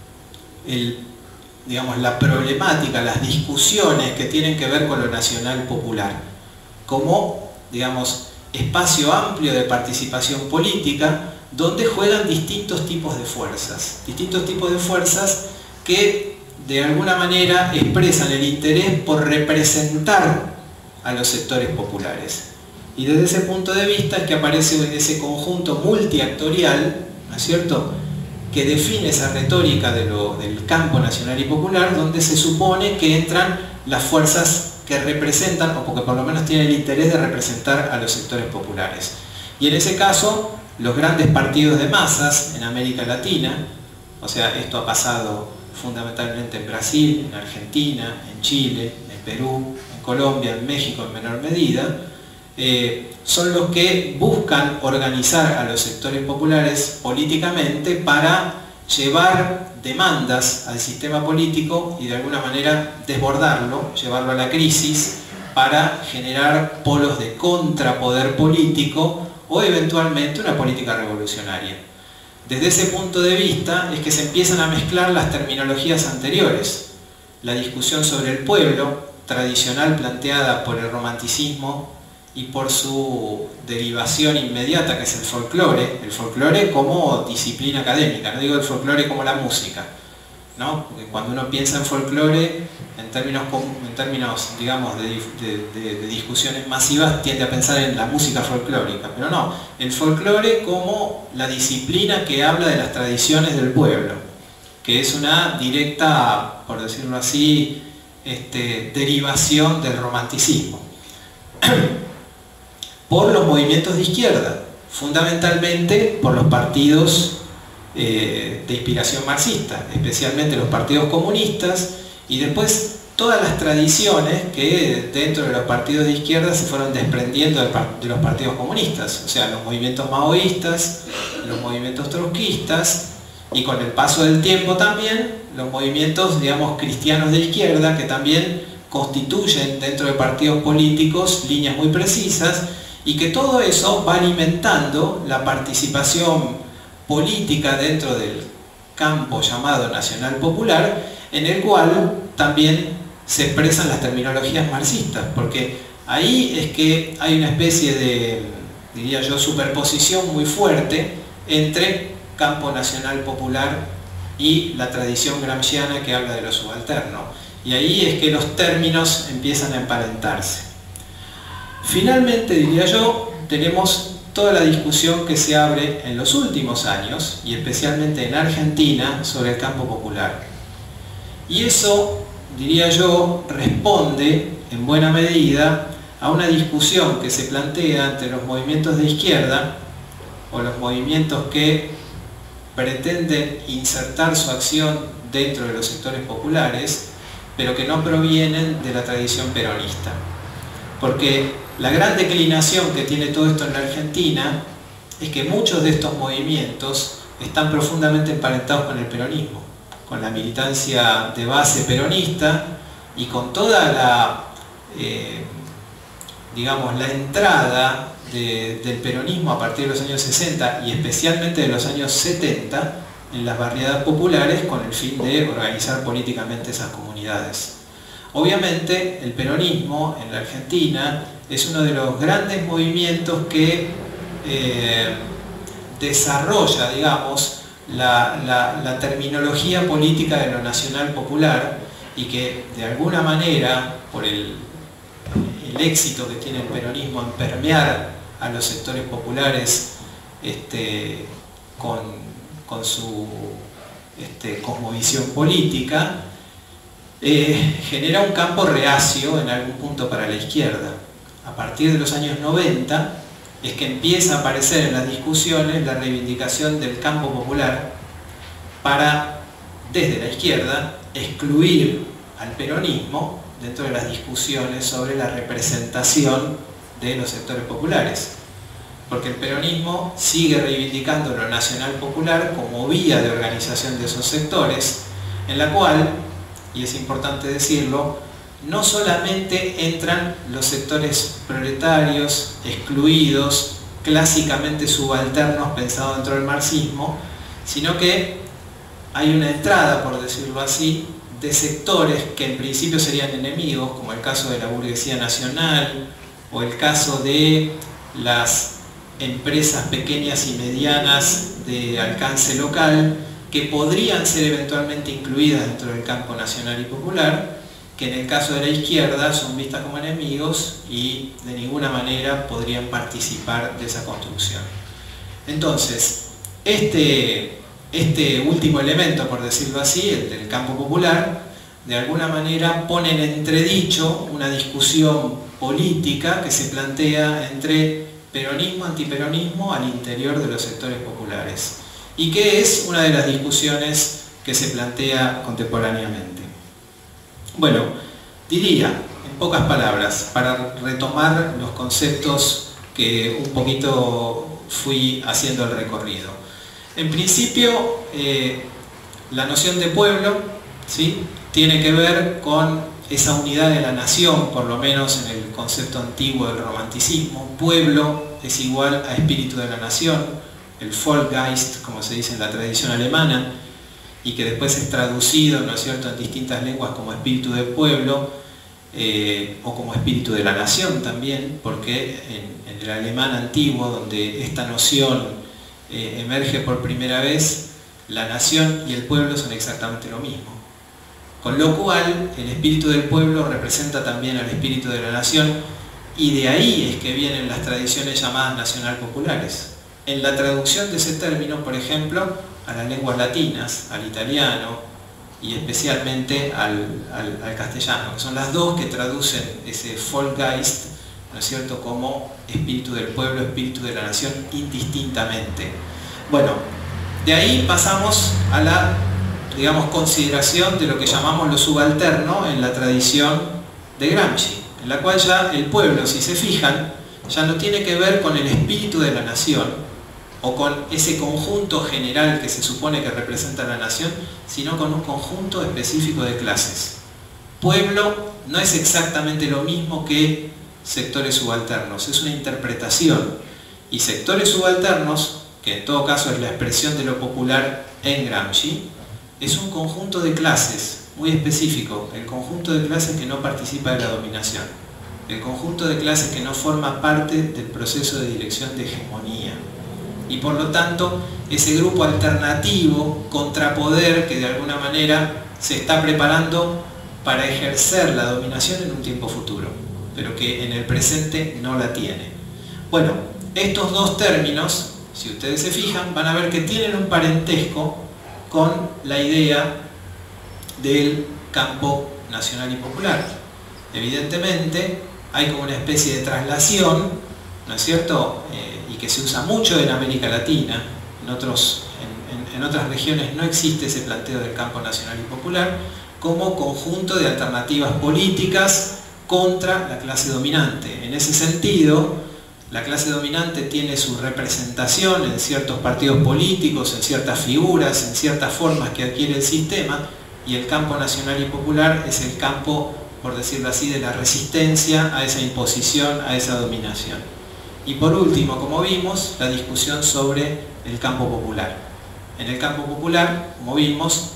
el, digamos, la problemática, las discusiones que tienen que ver con lo nacional popular, como, digamos, espacio amplio de participación política, donde juegan distintos tipos de fuerzas, distintos tipos de fuerzas que de alguna manera expresan el interés por representar a los sectores populares. Y desde ese punto de vista es que aparece ese conjunto multiactorial ¿no es cierto?, que define esa retórica de lo, del campo nacional y popular, donde se supone que entran las fuerzas que representan, o porque por lo menos tienen el interés de representar a los sectores populares. Y en ese caso, los grandes partidos de masas en América Latina, o sea, esto ha pasado fundamentalmente en Brasil, en Argentina, en Chile, en Perú, en Colombia, en México en menor medida, eh, son los que buscan organizar a los sectores populares políticamente para llevar demandas al sistema político y de alguna manera desbordarlo, llevarlo a la crisis para generar polos de contrapoder político o eventualmente una política revolucionaria. Desde ese punto de vista es que se empiezan a mezclar las terminologías anteriores. La discusión sobre el pueblo, tradicional planteada por el romanticismo y por su derivación inmediata, que es el folclore, el folclore como disciplina académica, no digo el folclore como la música, ¿no? Porque cuando uno piensa en folclore, en términos, en términos digamos, de, de, de, de discusiones masivas, tiende a pensar en la música folclórica, pero no, el folclore como la disciplina que habla de las tradiciones del pueblo, que es una directa, por decirlo así, este, derivación del romanticismo. Por los movimientos de izquierda, fundamentalmente por los partidos eh, de inspiración marxista, especialmente los partidos comunistas, y después todas las tradiciones que dentro de los partidos de izquierda se fueron desprendiendo de, de los partidos comunistas, o sea, los movimientos maoístas, los movimientos trotskistas, y con el paso del tiempo también los movimientos, digamos, cristianos de izquierda, que también constituyen dentro de partidos políticos líneas muy precisas, y que todo eso va alimentando la participación política dentro del campo llamado nacional popular, en el cual también se expresan las terminologías marxistas, porque ahí es que hay una especie de, diría yo, superposición muy fuerte entre campo nacional popular y la tradición gramsciana que habla de lo subalterno, y ahí es que los términos empiezan a emparentarse. Finalmente, diría yo, tenemos toda la discusión que se abre en los últimos años, y especialmente en Argentina, sobre el campo popular. Y eso, diría yo, responde en buena medida a una discusión que se plantea entre los movimientos de izquierda, o los movimientos que pretenden insertar su acción dentro de los sectores populares, pero que no provienen de la tradición peronista. Porque la gran declinación que tiene todo esto en la Argentina es que muchos de estos movimientos están profundamente emparentados con el peronismo, con la militancia de base peronista y con toda la, eh, digamos, la entrada de, del peronismo a partir de los años sesenta y especialmente de los años setenta en las barriadas populares con el fin de organizar políticamente esas comunidades. Obviamente el peronismo en la Argentina es uno de los grandes movimientos que eh, desarrolla, digamos, la, la, la terminología política de lo nacional popular, y que de alguna manera, por el, el éxito que tiene el peronismo en permear a los sectores populares este, con, con su este, cosmovisión política, eh, genera un campo reacio en algún punto para la izquierda. A partir de los años noventa es que empieza a aparecer en las discusiones la reivindicación del campo popular para, desde la izquierda, excluir al peronismo dentro de las discusiones sobre la representación de los sectores populares. Porque el peronismo sigue reivindicando lo nacional popular como vía de organización de esos sectores, en la cual, y es importante decirlo, no solamente entran los sectores proletarios, excluidos, clásicamente subalternos pensados dentro del marxismo, sino que hay una entrada, por decirlo así, de sectores que en principio serían enemigos, como el caso de la burguesía nacional, o el caso de las empresas pequeñas y medianas de alcance local, que podrían ser eventualmente incluidas dentro del campo nacional y popular, que en el caso de la izquierda son vistas como enemigos y de ninguna manera podrían participar de esa construcción. Entonces, Este, este último elemento, por decirlo así, el del campo popular, de alguna manera pone en entredicho una discusión política que se plantea entre peronismo y antiperonismo al interior de los sectores populares, y que es una de las discusiones que se plantea contemporáneamente. Bueno, diría, en pocas palabras, para retomar los conceptos que un poquito fui haciendo el recorrido. En principio, eh, la noción de pueblo, ¿sí?, tiene que ver con esa unidad de la nación, por lo menos en el concepto antiguo del romanticismo. Pueblo es igual a espíritu de la nación, el Volksgeist, como se dice en la tradición alemana, y que después es traducido, ¿no es cierto?, en distintas lenguas como espíritu del pueblo, eh, o como espíritu de la nación también, porque en, en el alemán antiguo, donde esta noción eh, emerge por primera vez, la nación y el pueblo son exactamente lo mismo. Con lo cual, el espíritu del pueblo representa también al espíritu de la nación, y de ahí es que vienen las tradiciones llamadas nacional populares. En la traducción de ese término, por ejemplo, a las lenguas latinas, al italiano y especialmente al, al, al castellano, que son las dos que traducen ese Volksgeist, ¿no es cierto?, como espíritu del pueblo, espíritu de la nación, indistintamente. Bueno, de ahí pasamos a la, digamos, consideración de lo que llamamos lo subalterno en la tradición de Gramsci, en la cual ya el pueblo, si se fijan, ya no tiene que ver con el espíritu de la nación o con ese conjunto general que se supone que representa a la nación, sino con un conjunto específico de clases. Pueblo no es exactamente lo mismo que sectores subalternos, es una interpretación, y sectores subalternos, que en todo caso es la expresión de lo popular en Gramsci, es un conjunto de clases muy específico, el conjunto de clases que no participa de la dominación, el conjunto de clases que no forma parte del proceso de dirección de hegemonía, y por lo tanto ese grupo alternativo, contrapoder, que de alguna manera se está preparando para ejercer la dominación en un tiempo futuro, pero que en el presente no la tiene. Bueno, estos dos términos, si ustedes se fijan, van a ver que tienen un parentesco con la idea del campo nacional y popular. Evidentemente hay como una especie de traslación, ¿no es cierto?, eh, y que se usa mucho en América Latina. En, otros, en, en, en otras regiones no existe ese planteo del campo nacional y popular como conjunto de alternativas políticas contra la clase dominante. En ese sentido, la clase dominante tiene su representación en ciertos partidos políticos, en ciertas figuras, en ciertas formas que adquiere el sistema, y el campo nacional y popular es el campo, por decirlo así, de la resistencia a esa imposición, a esa dominación. Y por último, como vimos, la discusión sobre el campo popular. En el campo popular, como vimos,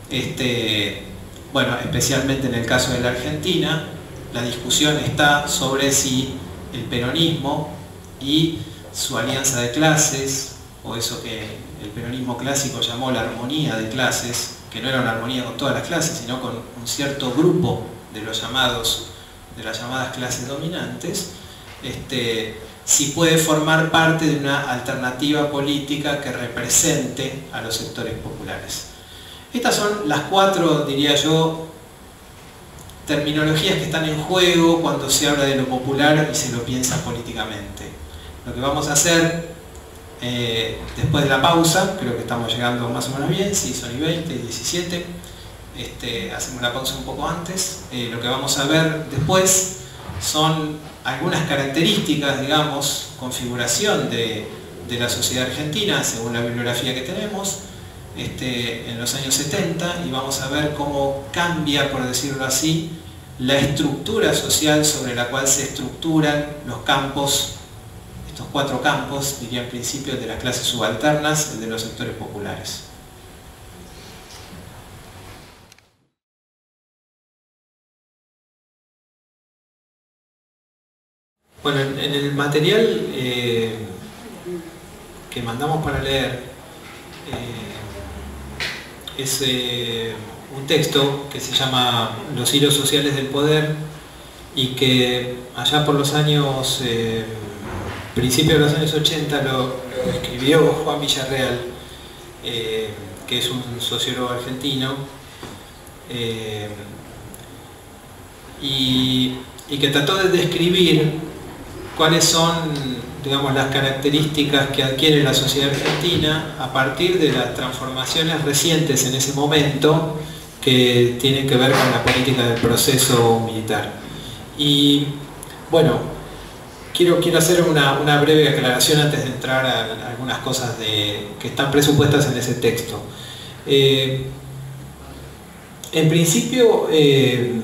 este, bueno, especialmente en el caso de la Argentina, la discusión está sobre si el peronismo y su alianza de clases, o eso que el peronismo clásico llamó la armonía de clases, que no era una armonía con todas las clases, sino con un cierto grupo de los llamados, de las llamadas clases dominantes, este, si puede formar parte de una alternativa política que represente a los sectores populares. Estas son las cuatro, diría yo, terminologías que están en juego cuando se habla de lo popular y se lo piensa políticamente. Lo que vamos a hacer eh, después de la pausa, creo que estamos llegando más o menos bien, sí, son y veinte, y diecisiete, este, hacemos la pausa un poco antes. Eh, lo que vamos a ver después son algunas características, digamos, configuración de, de la sociedad argentina según la bibliografía que tenemos este, en los años setenta, y vamos a ver cómo cambia, por decirlo así, la estructura social sobre la cual se estructuran los campos, estos cuatro campos, diría al principio, de las clases subalternas, el de los sectores populares. Bueno, en, en el material eh, que mandamos para leer eh, es eh, un texto que se llama Los hilos sociales del poder, y que allá por los años, eh, principios de los años ochenta, lo, lo escribió Juan Villarreal, eh, que es un sociólogo argentino, eh, y, y que trató de describir cuáles son, digamos, las características que adquiere la sociedad argentina a partir de las transformaciones recientes en ese momento que tienen que ver con la política del proceso militar. Y bueno, quiero, quiero hacer una, una breve aclaración antes de entrar a, a algunas cosas de, que están presupuestas en ese texto. Eh, en principio, eh,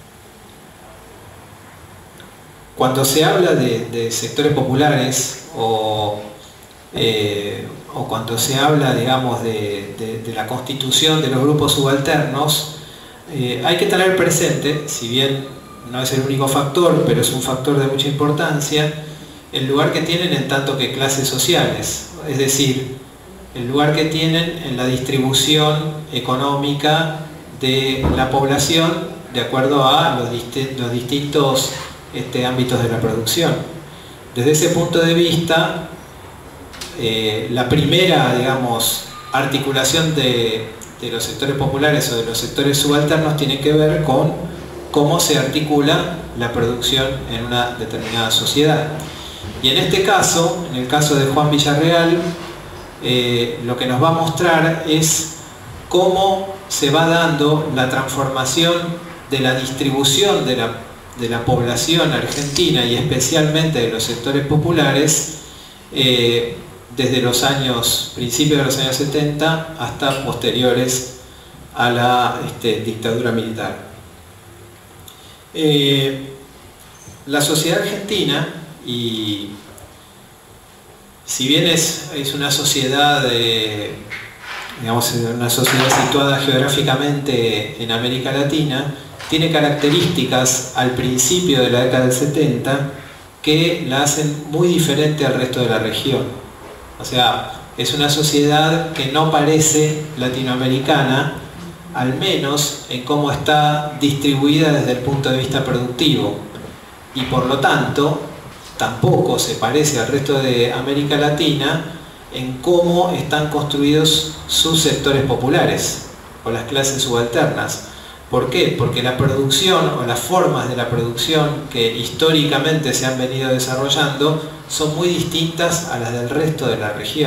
cuando se habla de, de sectores populares o, eh, o cuando se habla, digamos, de, de, de la constitución de los grupos subalternos, eh, hay que tener presente, si bien no es el único factor, pero es un factor de mucha importancia, el lugar que tienen en tanto que clases sociales, es decir, el lugar que tienen en la distribución económica de la población de acuerdo a los, dist los distintos Este, ámbitos de la producción. Desde ese punto de vista, eh, la primera, digamos, articulación de, de los sectores populares o de los sectores subalternos tiene que ver con cómo se articula la producción en una determinada sociedad. Y en este caso, en el caso de Juan Villarreal, eh, lo que nos va a mostrar es cómo se va dando la transformación de la distribución de la de la población argentina y especialmente de los sectores populares eh, desde los años, principios de los años setenta hasta posteriores a la este, dictadura militar. Eh, la sociedad argentina, y si bien es, es una sociedad de, digamos, una sociedad situada geográficamente en América Latina, tiene características al principio de la década del setenta que la hacen muy diferente al resto de la región. O sea, es una sociedad que no parece latinoamericana, al menos en cómo está distribuida desde el punto de vista productivo. Y por lo tanto, tampoco se parece al resto de América Latina en cómo están construidos sus sectores populares o las clases subalternas. ¿Por qué? Porque la producción o las formas de la producción que históricamente se han venido desarrollando son muy distintas a las del resto de la región.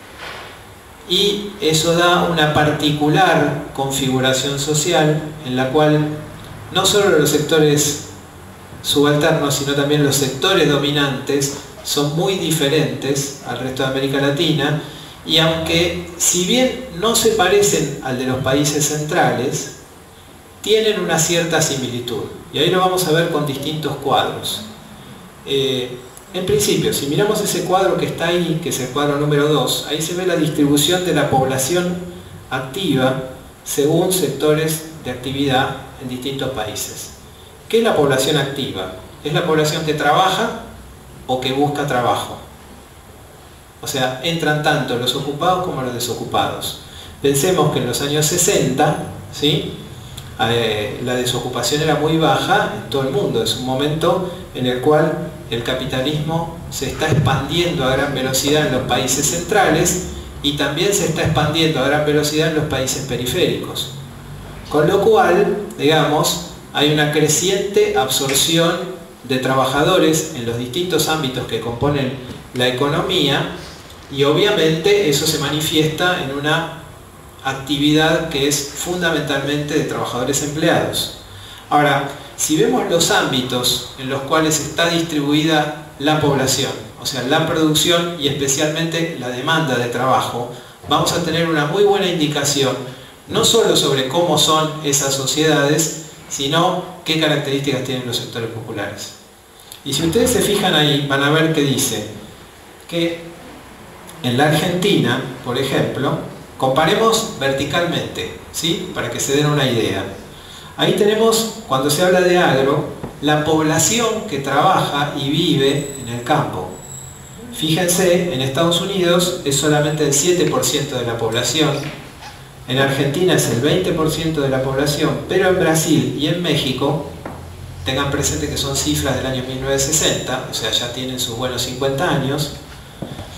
Y eso da una particular configuración social en la cual no solo los sectores subalternos, sino también los sectores dominantes son muy diferentes al resto de América Latina, y aunque si bien no se parecen al de los países centrales, tienen una cierta similitud, y ahí lo vamos a ver con distintos cuadros. Eh, en principio, si miramos ese cuadro que está ahí, que es el cuadro número dos, ahí se ve la distribución de la población activa según sectores de actividad en distintos países. ¿Qué es la población activa? Es la población que trabaja o que busca trabajo. O sea, entran tanto los ocupados como los desocupados. Pensemos que en los años sesenta, ¿sí?, Eh, la desocupación era muy baja en todo el mundo. Es un momento en el cual el capitalismo se está expandiendo a gran velocidad en los países centrales y también se está expandiendo a gran velocidad en los países periféricos. Con lo cual, digamos, hay una creciente absorción de trabajadores en los distintos ámbitos que componen la economía, y obviamente eso se manifiesta en una actividad que es fundamentalmente de trabajadores empleados. Ahora, si vemos los ámbitos en los cuales está distribuida la población, o sea, la producción y especialmente la demanda de trabajo, vamos a tener una muy buena indicación, no solo sobre cómo son esas sociedades, sino qué características tienen los sectores populares. Y si ustedes se fijan ahí, van a ver que dice que en la Argentina, por ejemplo, comparemos verticalmente, ¿sí?, para que se den una idea. Ahí tenemos, cuando se habla de agro, la población que trabaja y vive en el campo. Fíjense, en Estados Unidos es solamente el siete por ciento de la población, en Argentina es el veinte por ciento de la población, pero en Brasil y en México, tengan presente que son cifras del año mil novecientos sesenta, o sea, ya tienen sus buenos cincuenta años,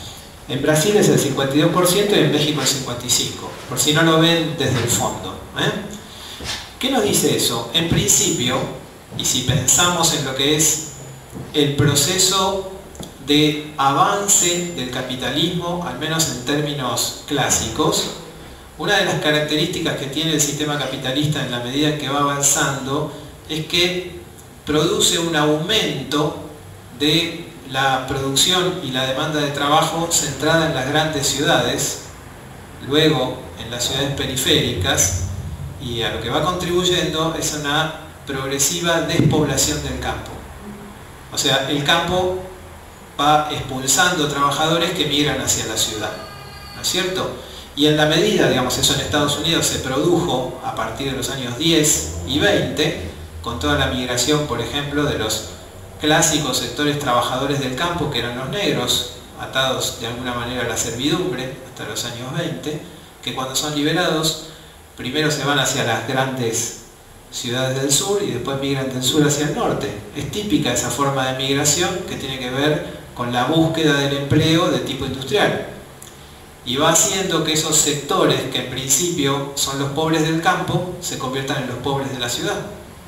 En Brasil es el cincuenta y dos por ciento y en México el cincuenta y cinco por ciento, por si no lo ven desde el fondo. ¿eh? ¿Qué nos dice eso? En principio, y si pensamos en lo que es el proceso de avance del capitalismo, al menos en términos clásicos, una de las características que tiene el sistema capitalista en la medida que va avanzando es que produce un aumento de la producción y la demanda de trabajo centrada en las grandes ciudades, luego en las ciudades periféricas, y a lo que va contribuyendo es una progresiva despoblación del campo. O sea, el campo va expulsando trabajadores que migran hacia la ciudad, ¿no es cierto? Y en la medida, digamos, eso en Estados Unidos se produjo a partir de los años diez y veinte, con toda la migración, por ejemplo, de los clásicos sectores trabajadores del campo, que eran los negros, atados de alguna manera a la servidumbre hasta los años veinte, que cuando son liberados, primero se van hacia las grandes ciudades del sur y después migran del sur hacia el norte. Es típica esa forma de migración que tiene que ver con la búsqueda del empleo de tipo industrial. Y va haciendo que esos sectores, que en principio son los pobres del campo, se conviertan en los pobres de la ciudad.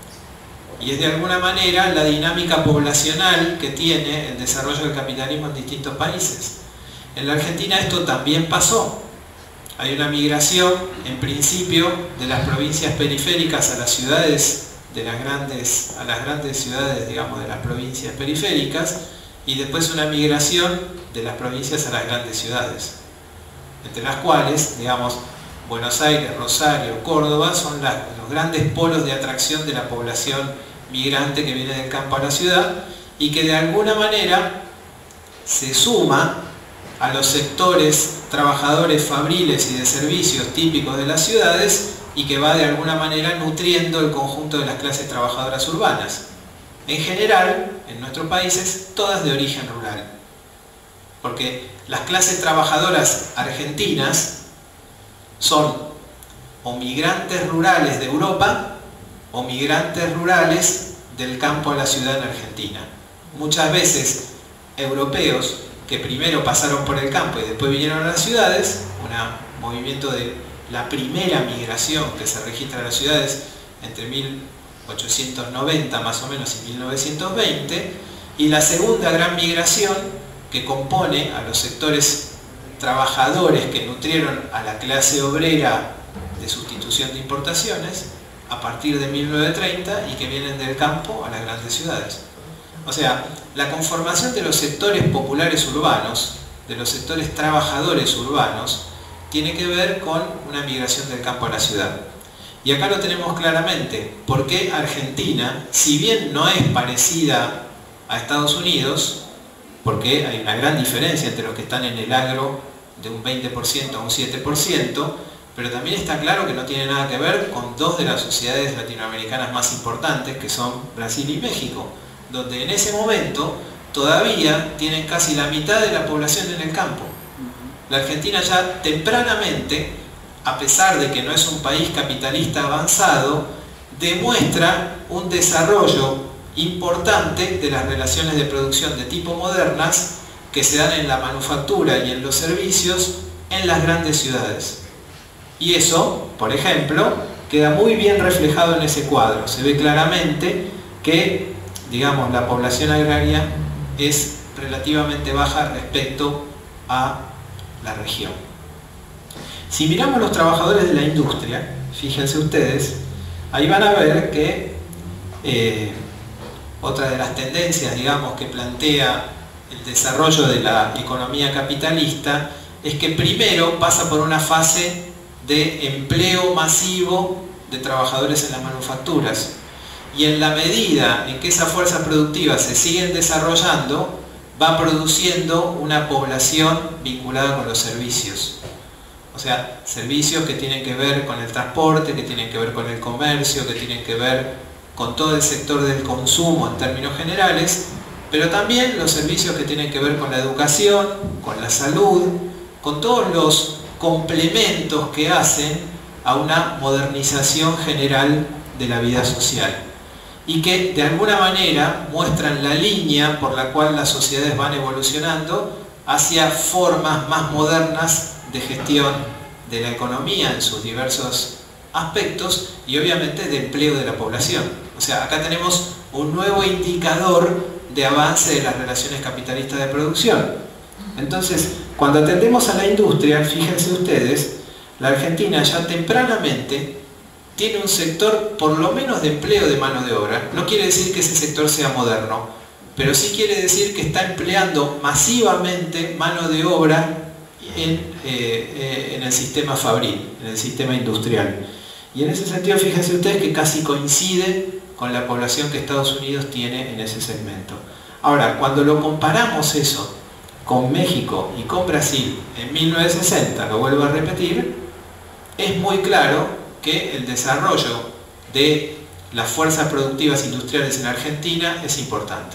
Y es de alguna manera la dinámica poblacional que tiene el desarrollo del capitalismo en distintos países. En la Argentina esto también pasó. Hay una migración, en principio, de las provincias periféricas a las ciudades, de las grandes, a las grandes ciudades, digamos, de las provincias periféricas, y después una migración de las provincias a las grandes ciudades, entre las cuales, digamos, Buenos Aires, Rosario, Córdoba son las, los grandes polos de atracción de la población migrante que viene del campo a la ciudad y que de alguna manera se suma a los sectores trabajadores fabriles y de servicios típicos de las ciudades y que va de alguna manera nutriendo el conjunto de las clases trabajadoras urbanas. En general, en nuestros países, todas de origen rural. Porque las clases trabajadoras argentinas son o migrantes rurales de Europa o migrantes rurales del campo a la ciudad en Argentina. Muchas veces europeos que primero pasaron por el campo y después vinieron a las ciudades, un movimiento de la primera migración que se registra en las ciudades entre mil ochocientos noventa más o menos y mil novecientos veinte, y la segunda gran migración que compone a los sectores trabajadores que nutrieron a la clase obrera de sustitución de importaciones a partir de mil novecientos treinta y que vienen del campo a las grandes ciudades. O sea, la conformación de los sectores populares urbanos, de los sectores trabajadores urbanos, tiene que ver con una migración del campo a la ciudad. Y acá lo tenemos claramente. ¿Por qué Argentina, si bien no es parecida a Estados Unidos, porque hay una gran diferencia entre los que están en el agro de un veinte por ciento a un siete por ciento, pero también está claro que no tiene nada que ver con dos de las sociedades latinoamericanas más importantes, que son Brasil y México, donde en ese momento todavía tienen casi la mitad de la población en el campo. La Argentina ya tempranamente, a pesar de que no es un país capitalista avanzado, demuestra un desarrollo importante de las relaciones de producción de tipo modernas que se dan en la manufactura y en los servicios en las grandes ciudades. Y eso, por ejemplo, queda muy bien reflejado en ese cuadro. Se ve claramente que, digamos, la población agraria es relativamente baja respecto a la región. Si miramos los trabajadores de la industria, fíjense ustedes, ahí van a ver que eh, otra de las tendencias, digamos, que plantea el desarrollo de la economía capitalista es que primero pasa por una fase de empleo masivo de trabajadores en las manufacturas, y en la medida en que esas fuerzas productivas se siguen desarrollando, va produciendo una población vinculada con los servicios. O sea, servicios que tienen que ver con el transporte, que tienen que ver con el comercio, que tienen que ver con todo el sector del consumo en términos generales, pero también los servicios que tienen que ver con la educación, con la salud, con todos los complementos que hacen a una modernización general de la vida social y que de alguna manera muestran la línea por la cual las sociedades van evolucionando hacia formas más modernas de gestión de la economía en sus diversos aspectos y obviamente de empleo de la población. O sea, acá tenemos un nuevo indicador de avance de las relaciones capitalistas de producción. Entonces, cuando atendemos a la industria, fíjense ustedes, la Argentina ya tempranamente tiene un sector por lo menos de empleo de mano de obra. No quiere decir que ese sector sea moderno, pero sí quiere decir que está empleando masivamente mano de obra en, eh, eh, en el sistema fabril, en el sistema industrial. Y en ese sentido, fíjense ustedes que casi coincide con la población que Estados Unidos tiene en ese segmento. Ahora, cuando lo comparamos eso con México y con Brasil en mil novecientos sesenta, lo vuelvo a repetir, es muy claro que el desarrollo de las fuerzas productivas industriales en Argentina es importante.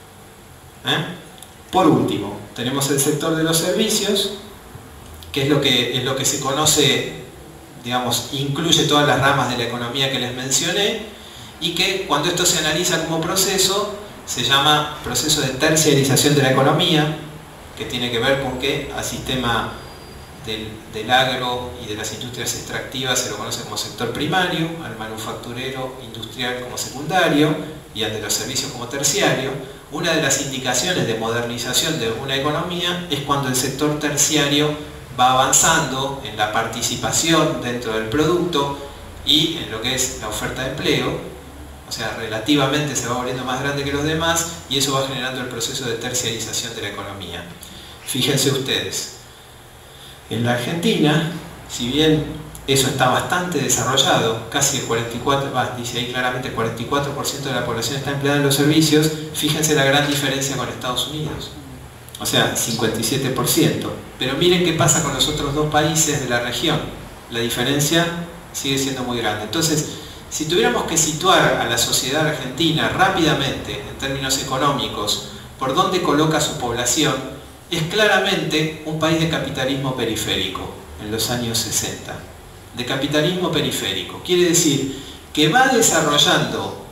¿Eh? Por último, tenemos el sector de los servicios, que es lo que, es lo que se conoce, digamos, incluye todas las ramas de la economía que les mencioné, y que cuando esto se analiza como proceso, se llama proceso de terciarización de la economía, que tiene que ver con que al sistema del, del agro y de las industrias extractivas se lo conoce como sector primario, al manufacturero industrial como secundario y al de los servicios como terciario. Una de las indicaciones de modernización de una economía es cuando el sector terciario va avanzando en la participación dentro del producto y en lo que es la oferta de empleo. O sea, relativamente se va volviendo más grande que los demás y eso va generando el proceso de terciarización de la economía. Fíjense ustedes, en la Argentina, si bien eso está bastante desarrollado, casi el cuarenta y cuatro, bah, dice ahí claramente el cuarenta y cuatro por ciento de la población está empleada en los servicios, fíjense la gran diferencia con Estados Unidos. O sea, cincuenta y siete por ciento. Pero miren qué pasa con los otros dos países de la región. La diferencia sigue siendo muy grande. Entonces, si tuviéramos que situar a la sociedad argentina rápidamente, en términos económicos, por dónde coloca su población, es claramente un país de capitalismo periférico, en los años sesenta. De capitalismo periférico. Quiere decir que va desarrollando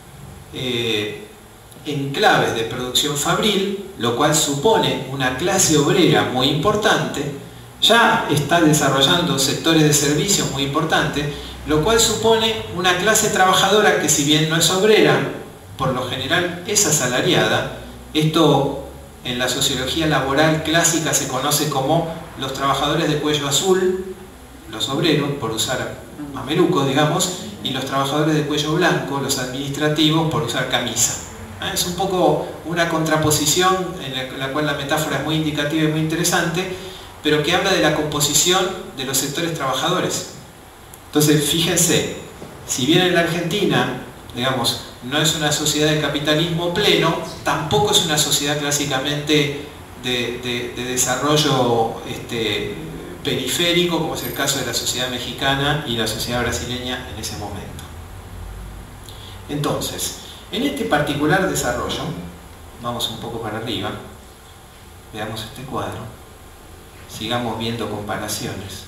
eh, enclaves de producción fabril, lo cual supone una clase obrera muy importante, ya está desarrollando sectores de servicios muy importantes, lo cual supone una clase trabajadora que, si bien no es obrera, por lo general es asalariada. Esto en la sociología laboral clásica se conoce como los trabajadores de cuello azul, los obreros, por usar mamelucos, digamos, y los trabajadores de cuello blanco, los administrativos, por usar camisa. ¿Eh? Es un poco una contraposición en la cual la metáfora es muy indicativa y muy interesante, pero que habla de la composición de los sectores trabajadores. Entonces, fíjense, si bien en la Argentina, digamos, no es una sociedad de capitalismo pleno, tampoco es una sociedad clásicamente de, de, de desarrollo este, periférico, como es el caso de la sociedad mexicana y la sociedad brasileña en ese momento. Entonces, en este particular desarrollo, vamos un poco para arriba, veamos este cuadro, sigamos viendo comparaciones.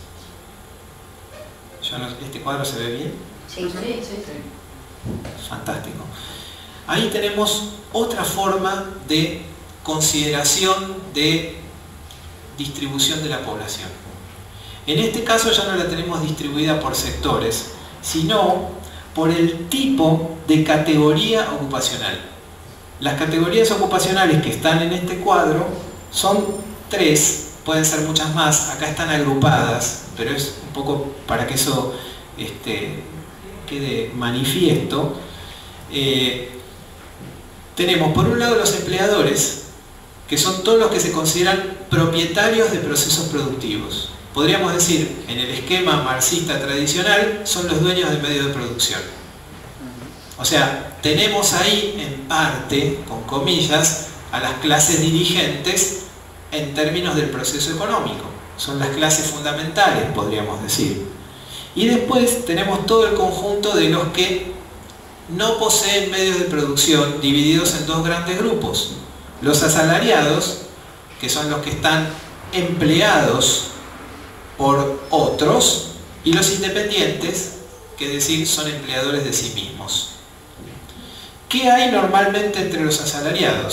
Yo no, ¿este cuadro se ve bien? Sí, sí, sí, sí. Fantástico. Ahí tenemos otra forma de consideración de distribución de la población. En este caso ya no la tenemos distribuida por sectores, sino por el tipo de categoría ocupacional. Las categorías ocupacionales que están en este cuadro son tres, pueden ser muchas más, acá están agrupadas, pero es un poco para que eso este, quede manifiesto. Eh, tenemos por un lado los empleadores, que son todos los que se consideran propietarios de procesos productivos. Podríamos decir, en el esquema marxista tradicional, son los dueños de medios de producción. O sea, tenemos ahí en parte, con comillas, a las clases dirigentes en términos del proceso económico. Son las clases fundamentales, podríamos decir. Y después tenemos todo el conjunto de los que no poseen medios de producción, divididos en dos grandes grupos. Los asalariados, que son los que están empleados por otros, y los independientes, que es decir, son empleadores de sí mismos. ¿Qué hay normalmente entre los asalariados?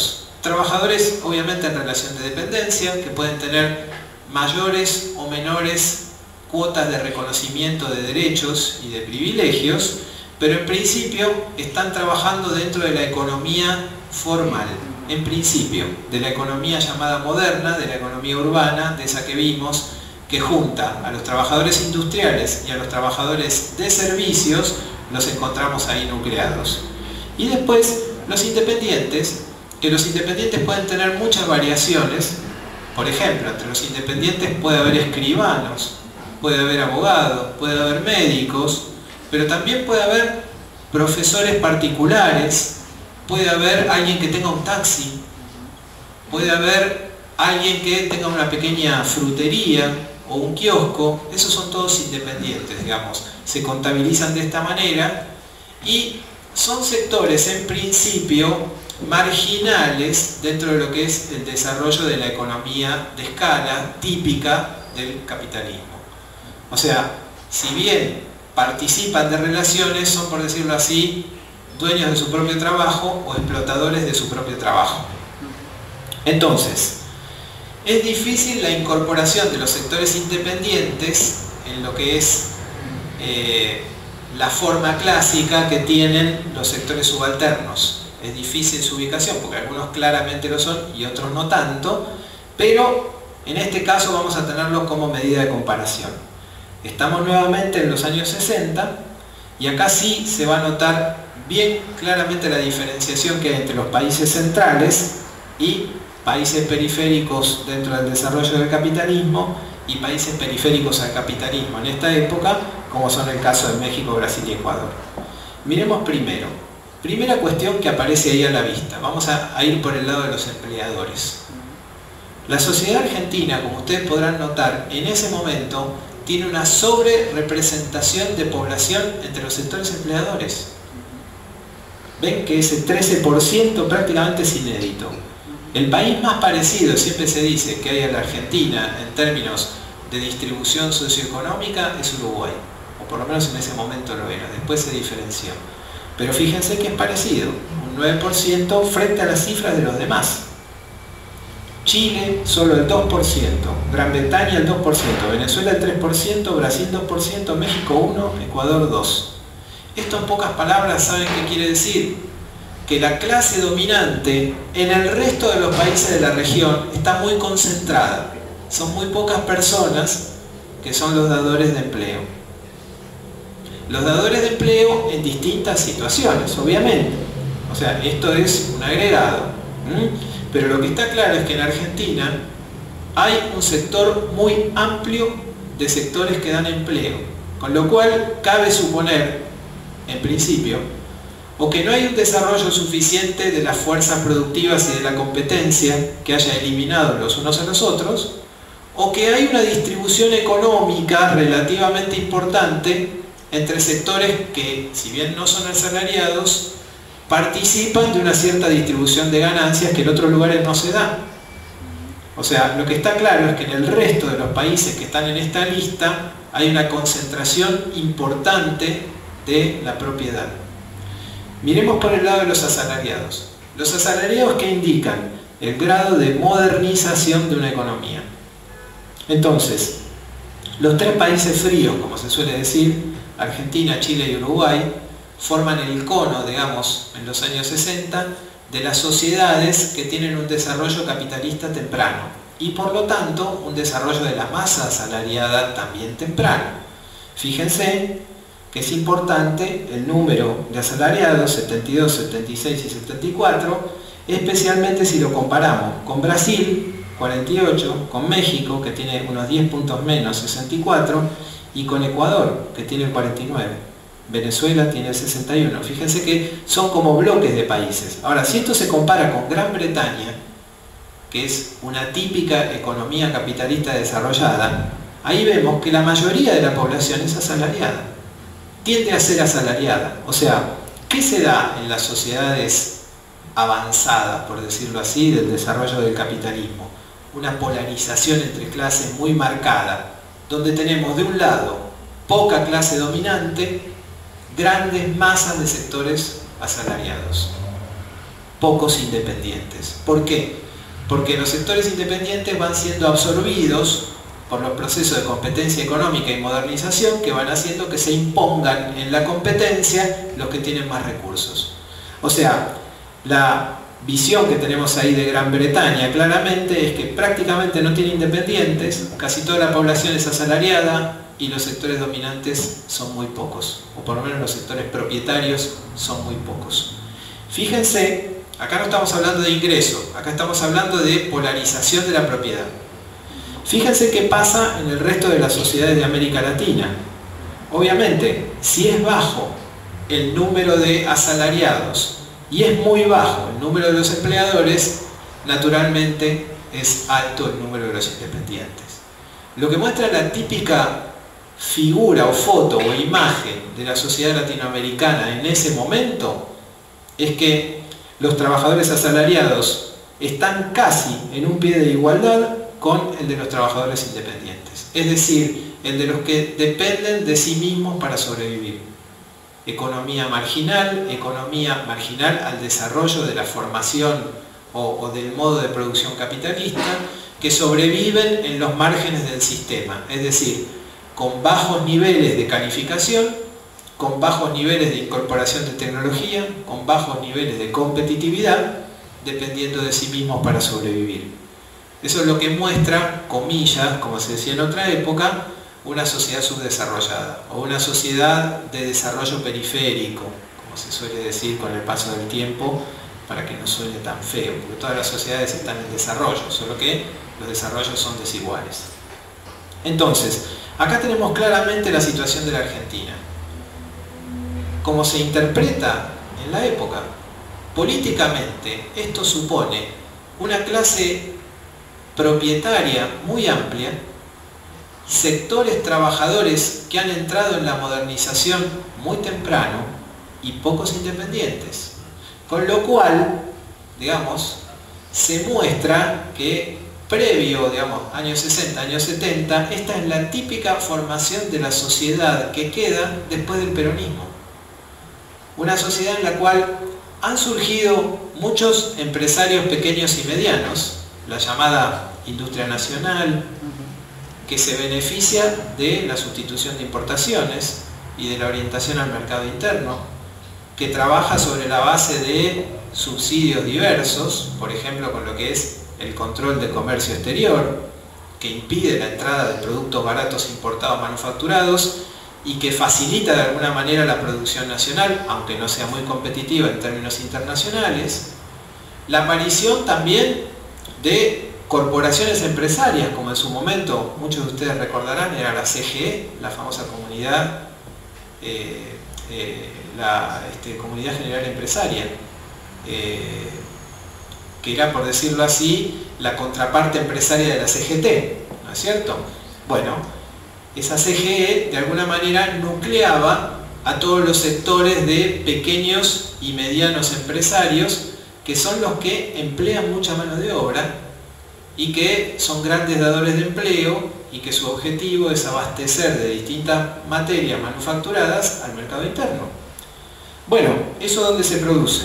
Trabajadores obviamente en relación de dependencia, que pueden tener mayores o menores cuotas de reconocimiento de derechos y de privilegios, pero en principio están trabajando dentro de la economía formal, en principio, de la economía llamada moderna, de la economía urbana, de esa que vimos, que junta a los trabajadores industriales y a los trabajadores de servicios, los encontramos ahí nucleados. Y después los independientes, que los independientes pueden tener muchas variaciones. Por ejemplo, entre los independientes puede haber escribanos, puede haber abogados, puede haber médicos, pero también puede haber profesores particulares, puede haber alguien que tenga un taxi, puede haber alguien que tenga una pequeña frutería o un kiosco. Esos son todos independientes, digamos, se contabilizan de esta manera y son sectores en principio marginales dentro de lo que es el desarrollo de la economía de escala típica del capitalismo. O sea, si bien participan de relaciones, son, por decirlo así, dueños de su propio trabajo o explotadores de su propio trabajo. Entonces, es difícil la incorporación de los sectores independientes en lo que es eh, la forma clásica que tienen los sectores subalternos. Es difícil su ubicación porque algunos claramente lo son y otros no tanto, pero en este caso vamos a tenerlo como medida de comparación. Estamos nuevamente en los años sesenta y acá sí se va a notar bien claramente la diferenciación que hay entre los países centrales y países periféricos dentro del desarrollo del capitalismo y países periféricos al capitalismo en esta época, como son el caso de México, Brasil y Ecuador. Miremos primero. Primera cuestión que aparece ahí a la vista. Vamos a, a ir por el lado de los empleadores. La sociedad argentina, como ustedes podrán notar, en ese momento tiene una sobre-representación de población entre los sectores empleadores. Ven que ese trece por ciento prácticamente es inédito. El país más parecido, siempre se dice, que hay a la Argentina en términos de distribución socioeconómica es Uruguay. O por lo menos en ese momento lo era. Después se diferenció. Pero fíjense que es parecido, un nueve por ciento frente a las cifras de los demás. Chile solo el dos por ciento, Gran Bretaña el dos por ciento, Venezuela el tres por ciento, Brasil dos por ciento, México uno por ciento, Ecuador dos por ciento. Esto en pocas palabras, ¿saben qué quiere decir? Que la clase dominante en el resto de los países de la región está muy concentrada. Son muy pocas personas que son los dadores de empleo. Los dadores de empleo en distintas situaciones, obviamente. O sea, esto es un agregado. ¿Mm? Pero lo que está claro es que en Argentina hay un sector muy amplio de sectores que dan empleo. Con lo cual, cabe suponer, en principio, o que no hay un desarrollo suficiente de las fuerzas productivas y de la competencia que haya eliminado los unos a los otros, o que hay una distribución económica relativamente importante entre sectores que, si bien no son asalariados, participan de una cierta distribución de ganancias que en otros lugares no se da. O sea, lo que está claro es que en el resto de los países que están en esta lista hay una concentración importante de la propiedad. Miremos por el lado de los asalariados. Los asalariados, ¿qué indican? El grado de modernización de una economía. Entonces, los tres países fríos, como se suele decir, Argentina, Chile y Uruguay, forman el cono, digamos, en los años sesenta, de las sociedades que tienen un desarrollo capitalista temprano y por lo tanto un desarrollo de la masa asalariada también temprano. Fíjense que es importante el número de asalariados, setenta y dos, setenta y seis y setenta y cuatro, especialmente si lo comparamos con Brasil, cuarenta y ocho, con México, que tiene unos diez puntos menos, sesenta y cuatro, y con Ecuador, que tiene cuarenta y nueve. Venezuela tiene sesenta y uno. Fíjense que son como bloques de países. Ahora, si esto se compara con Gran Bretaña, que es una típica economía capitalista desarrollada, ahí vemos que la mayoría de la población es asalariada. Tiende a ser asalariada. O sea, ¿qué se da en las sociedades avanzadas, por decirlo así, del desarrollo del capitalismo? Una polarización entre clases muy marcada, donde tenemos de un lado poca clase dominante, grandes masas de sectores asalariados. pocos independientes. ¿Por qué? Porque los sectores independientes van siendo absorbidos por los procesos de competencia económica y modernización que van haciendo que se impongan en la competencia los que tienen más recursos. O sea, la visión que tenemos ahí de Gran Bretaña claramente es que prácticamente no tiene independientes, casi toda la población es asalariada y los sectores dominantes son muy pocos, o por lo menos los sectores propietarios son muy pocos. Fíjense, acá no estamos hablando de ingreso, acá estamos hablando de polarización de la propiedad. Fíjense qué pasa en el resto de las sociedades de América Latina. Obviamente, si es bajo el número de asalariados y es muy bajo el número de los empleadores, naturalmente es alto el número de los independientes. Lo que muestra la típica figura o foto o imagen de la sociedad latinoamericana en ese momento es que los trabajadores asalariados están casi en un pie de igualdad con el de los trabajadores independientes, es decir, el de los que dependen de sí mismos para sobrevivir. Economía marginal, economía marginal al desarrollo de la formación o, o del modo de producción capitalista, que sobreviven en los márgenes del sistema, es decir, con bajos niveles de calificación, con bajos niveles de incorporación de tecnología, con bajos niveles de competitividad, dependiendo de sí mismos para sobrevivir. Eso es lo que muestra, comillas, como se decía en otra época, una sociedad subdesarrollada o una sociedad de desarrollo periférico, como se suele decir con el paso del tiempo, para que no suene tan feo, porque todas las sociedades están en desarrollo, solo que los desarrollos son desiguales. Entonces, acá tenemos claramente la situación de la Argentina. Como se interpreta en la época, políticamente esto supone una clase propietaria muy amplia, sectores trabajadores que han entrado en la modernización muy temprano y pocos independientes. Con lo cual, digamos, se muestra que previo, digamos, años sesenta, años setenta, esta es la típica formación de la sociedad que queda después del peronismo. Una sociedad en la cual han surgido muchos empresarios pequeños y medianos, la llamada industria nacional, que se beneficia de la sustitución de importaciones y de la orientación al mercado interno, que trabaja sobre la base de subsidios diversos, por ejemplo con lo que es el control del comercio exterior, que impide la entrada de productos baratos importados manufacturados y que facilita de alguna manera la producción nacional, aunque no sea muy competitiva en términos internacionales. La aparición también de corporaciones empresarias, como en su momento muchos de ustedes recordarán, era la C G E, la famosa comunidad, eh, eh, la este, Comunidad General Empresaria, eh, que era, por decirlo así, la contraparte empresaria de la C G T, ¿no es cierto? Bueno, esa C G E de alguna manera nucleaba a todos los sectores de pequeños y medianos empresarios, que son los que emplean mucha mano de obra y que son grandes dadores de empleo y que su objetivo es abastecer de distintas materias manufacturadas al mercado interno. Bueno, ¿eso dónde se produce?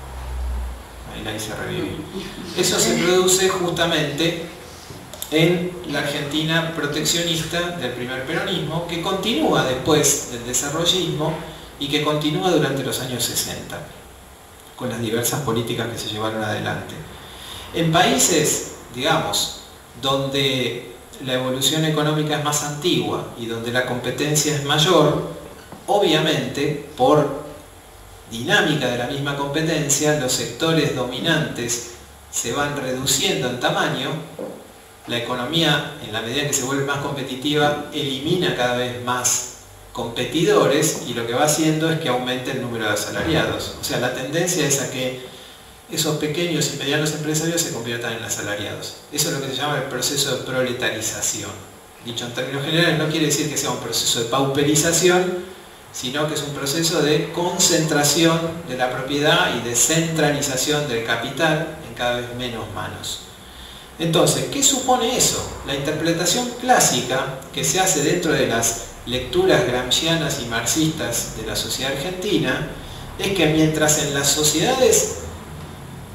Ahí la hice revivir. Eso se produce justamente en la Argentina proteccionista del primer peronismo, que continúa después del desarrollismo y que continúa durante los años sesenta, con las diversas políticas que se llevaron adelante. En países, digamos, donde la evolución económica es más antigua y donde la competencia es mayor, obviamente, por dinámica de la misma competencia, los sectores dominantes se van reduciendo en tamaño, la economía, en la medida en que se vuelve más competitiva, elimina cada vez más competidores y lo que va haciendo es que aumente el número de asalariados. O sea, la tendencia es a que esos pequeños y medianos empresarios se conviertan en asalariados. Eso es lo que se llama el proceso de proletarización. Dicho en términos generales, no quiere decir que sea un proceso de pauperización, sino que es un proceso de concentración de la propiedad y de centralización del capital en cada vez menos manos. Entonces, ¿qué supone eso? La interpretación clásica que se hace dentro de las lecturas gramscianas y marxistas de la sociedad argentina es que mientras en las sociedades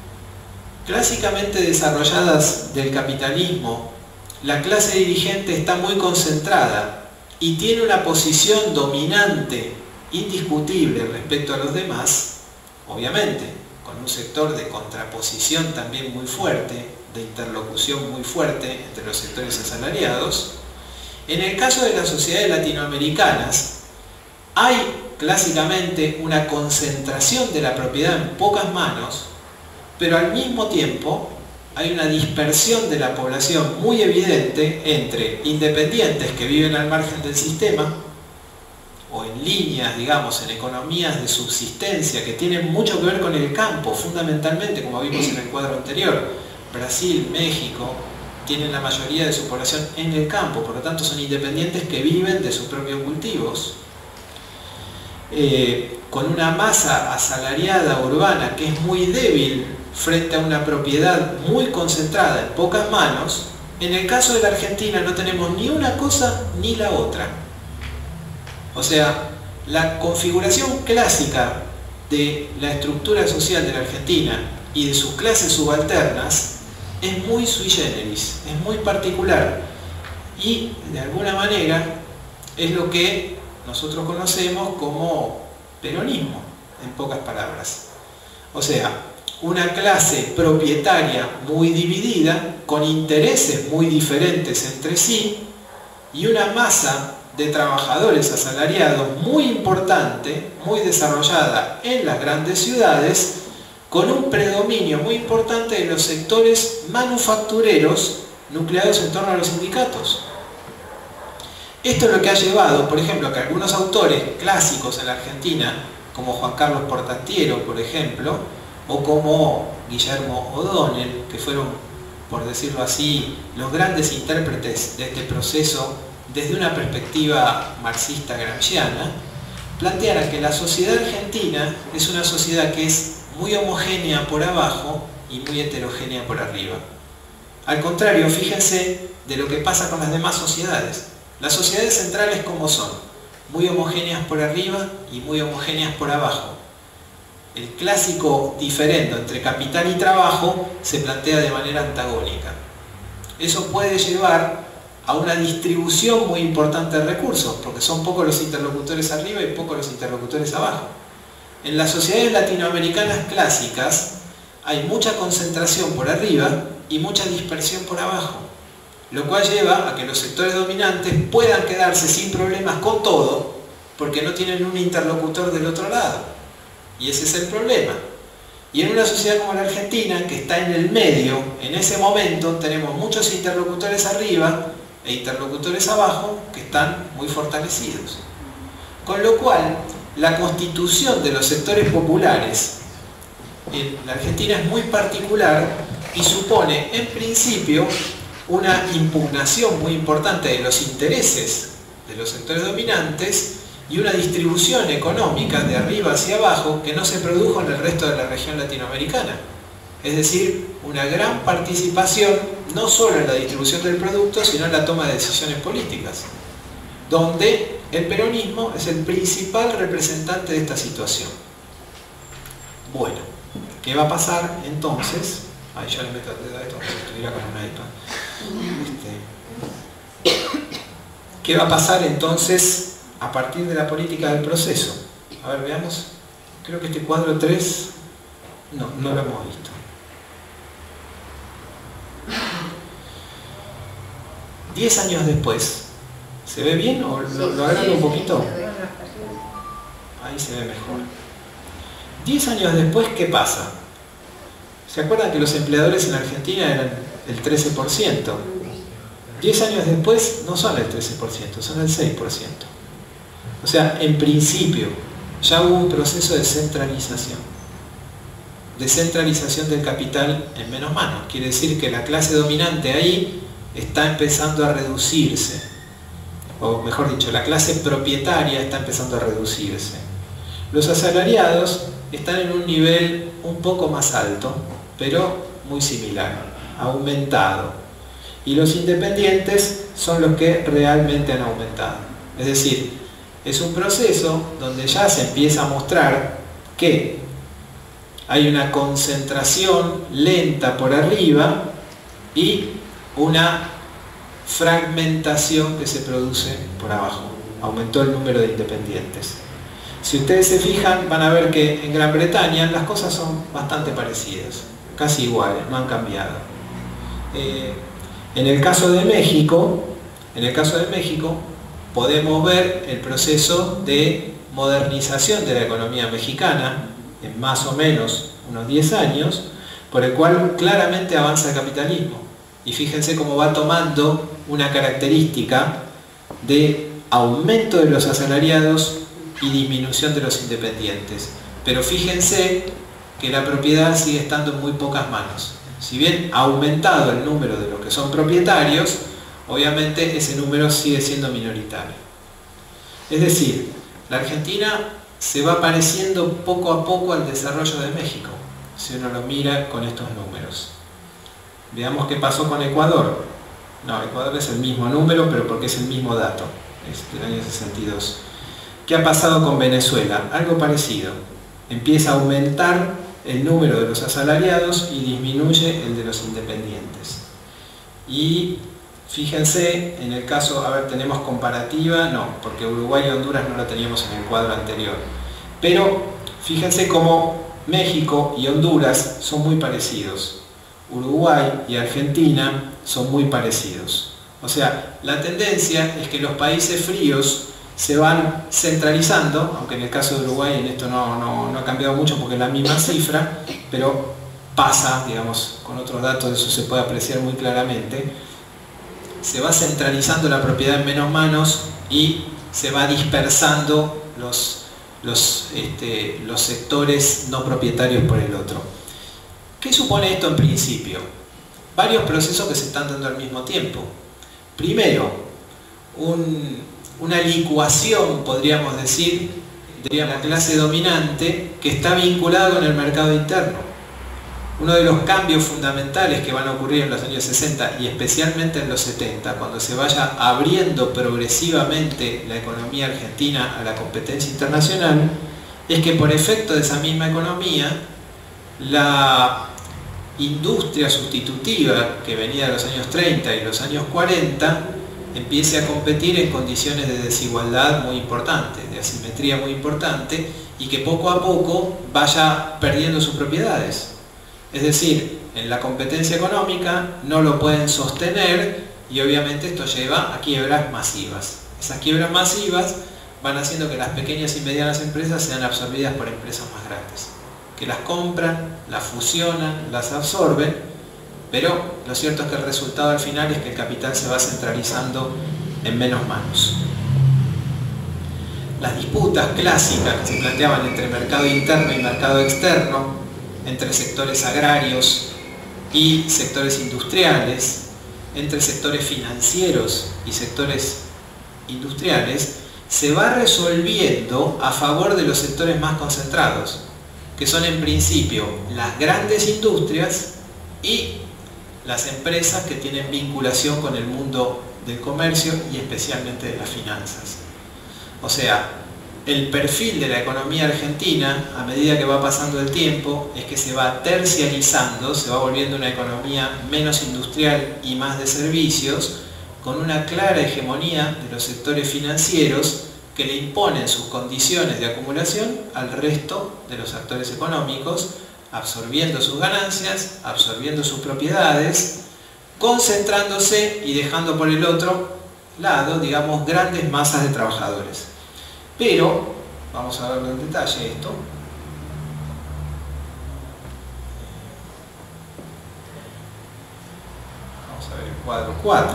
clásicamente desarrolladas del capitalismo, la clase dirigente está muy concentrada y tiene una posición dominante, indiscutible respecto a los demás, obviamente, con un sector de contraposición también muy fuerte, de interlocución muy fuerte entre los sectores asalariados. En el caso de las sociedades latinoamericanas, hay clásicamente una concentración de la propiedad en pocas manos, pero al mismo tiempo hay una dispersión de la población muy evidente entre independientes que viven al margen del sistema, o en líneas, digamos, en economías de subsistencia que tienen mucho que ver con el campo, fundamentalmente, como vimos en el cuadro anterior. Brasil, México, tienen la mayoría de su población en el campo, por lo tanto son independientes que viven de sus propios cultivos. Eh, con una masa asalariada urbana que es muy débil frente a una propiedad muy concentrada en pocas manos. En el caso de la Argentina no tenemos ni una cosa ni la otra. O sea, la configuración clásica de la estructura social de la Argentina y de sus clases subalternas es muy sui generis, es muy particular y de alguna manera es lo que nosotros conocemos como peronismo, en pocas palabras. O sea, una clase propietaria muy dividida, con intereses muy diferentes entre sí, y una masa de trabajadores asalariados muy importante, muy desarrollada en las grandes ciudades, con un predominio muy importante de los sectores manufactureros nucleados en torno a los sindicatos. Esto es lo que ha llevado, por ejemplo, a que algunos autores clásicos en la Argentina, como Juan Carlos Portantiero, por ejemplo, o como Guillermo O'Donnell, que fueron, por decirlo así, los grandes intérpretes de este proceso desde una perspectiva marxista-gramsciana, plantearan que la sociedad argentina es una sociedad que es muy homogénea por abajo y muy heterogénea por arriba. Al contrario, fíjense de lo que pasa con las demás sociedades. Las sociedades centrales, ¿cómo son? Muy homogéneas por arriba y muy homogéneas por abajo. El clásico diferendo entre capital y trabajo se plantea de manera antagónica. Eso puede llevar a una distribución muy importante de recursos, porque son pocos los interlocutores arriba y pocos los interlocutores abajo. En las sociedades latinoamericanas clásicas hay mucha concentración por arriba y mucha dispersión por abajo, lo cual lleva a que los sectores dominantes puedan quedarse sin problemas con todo, porque no tienen un interlocutor del otro lado. Y ese es el problema. Y en una sociedad como la Argentina, que está en el medio, en ese momento tenemos muchos interlocutores arriba e interlocutores abajo que están muy fortalecidos. Con lo cual, la constitución de los sectores populares en la Argentina es muy particular y supone, en principio, una impugnación muy importante de los intereses de los sectores dominantes y una distribución económica de arriba hacia abajo que no se produjo en el resto de la región latinoamericana. Es decir, una gran participación no solo en la distribución del producto, sino en la toma de decisiones políticas, donde el peronismo es el principal representante de esta situación. Bueno, ¿qué va a pasar entonces? Ay, yo le meto el dedo a esto como si estuviera con un iPad. Este, ¿Qué va a pasar entonces a partir de la política del proceso? A ver, veamos. Creo que este cuadro tres no, no lo hemos visto. Diez años después, ¿se ve bien o lo, lo agrando un poquito? Ahí se ve mejor. Diez años después, ¿qué pasa? ¿Se acuerdan que los empleadores en Argentina eran el trece por ciento? Diez años después no son el trece por ciento, son el seis por ciento. O sea, en principio, ya hubo un proceso de centralización. Descentralización del capital en menos manos. Quiere decir que la clase dominante ahí está empezando a reducirse. O mejor dicho, la clase propietaria está empezando a reducirse. Los asalariados están en un nivel un poco más alto, pero muy similar, aumentado. Y los independientes son los que realmente han aumentado. Es decir, es un proceso donde ya se empieza a mostrar que hay una concentración lenta por arriba y una fragmentación que se produce por abajo. Aumentó el número de independientes. Si ustedes se fijan, van a ver que en Gran Bretaña las cosas son bastante parecidas, casi iguales, no han cambiado. Eh, en el caso de México, en el caso de México, podemos ver el proceso de modernización de la economía mexicana en más o menos unos diez años, por el cual claramente avanza el capitalismo. Y fíjense cómo va tomando una característica de aumento de los asalariados y disminución de los independientes. Pero fíjense que la propiedad sigue estando en muy pocas manos. Si bien ha aumentado el número de los que son propietarios, obviamente ese número sigue siendo minoritario. Es decir, la Argentina se va pareciendo poco a poco al desarrollo de México, si uno lo mira con estos números. Veamos qué pasó con Ecuador. No, Ecuador es el mismo número, pero porque es el mismo dato, es del año sesenta y dos. ¿Qué ha pasado con Venezuela? Algo parecido. Empieza a aumentar el número de los asalariados y disminuye el de los independientes. Y fíjense, en el caso, a ver, tenemos comparativa, no, porque Uruguay y Honduras no la teníamos en el cuadro anterior. Pero fíjense cómo México y Honduras son muy parecidos. Uruguay y Argentina son muy parecidos. O sea, la tendencia es que los países fríos se van centralizando, aunque en el caso de Uruguay en esto no, no, no ha cambiado mucho porque es la misma cifra, pero pasa, digamos, con otros datos eso se puede apreciar muy claramente. Se va centralizando la propiedad en menos manos y se va dispersando los, los, este, los sectores no propietarios por el otro. ¿Qué supone esto en principio? Varios procesos que se están dando al mismo tiempo. Primero, un, una licuación, podríamos decir, de la clase dominante que está vinculada con el mercado interno. Uno de los cambios fundamentales que van a ocurrir en los años sesenta y especialmente en los setenta, cuando se vaya abriendo progresivamente la economía argentina a la competencia internacional, es que por efecto de esa misma economía, la industria sustitutiva que venía de los años treinta y los años cuarenta empiece a competir en condiciones de desigualdad muy importantes, de asimetría muy importante, y que poco a poco vaya perdiendo sus propiedades. Es decir, en la competencia económica no lo pueden sostener y obviamente esto lleva a quiebras masivas. Esas quiebras masivas van haciendo que las pequeñas y medianas empresas sean absorbidas por empresas más grandes, que las compran, las fusionan, las absorben, pero lo cierto es que el resultado al final es que el capital se va centralizando en menos manos. Las disputas clásicas que se planteaban entre mercado interno y mercado externo, entre sectores agrarios y sectores industriales, entre sectores financieros y sectores industriales, se va resolviendo a favor de los sectores más concentrados, que son en principio las grandes industrias y las empresas que tienen vinculación con el mundo del comercio y especialmente de las finanzas. O sea, el perfil de la economía argentina, a medida que va pasando el tiempo, es que se va terciarizando, se va volviendo una economía menos industrial y más de servicios, con una clara hegemonía de los sectores financieros que le imponen sus condiciones de acumulación al resto de los actores económicos, absorbiendo sus ganancias, absorbiendo sus propiedades, concentrándose y dejando por el otro lado, digamos, grandes masas de trabajadores. Pero, vamos a verlo en detalle esto. Vamos a ver el cuadro cuatro.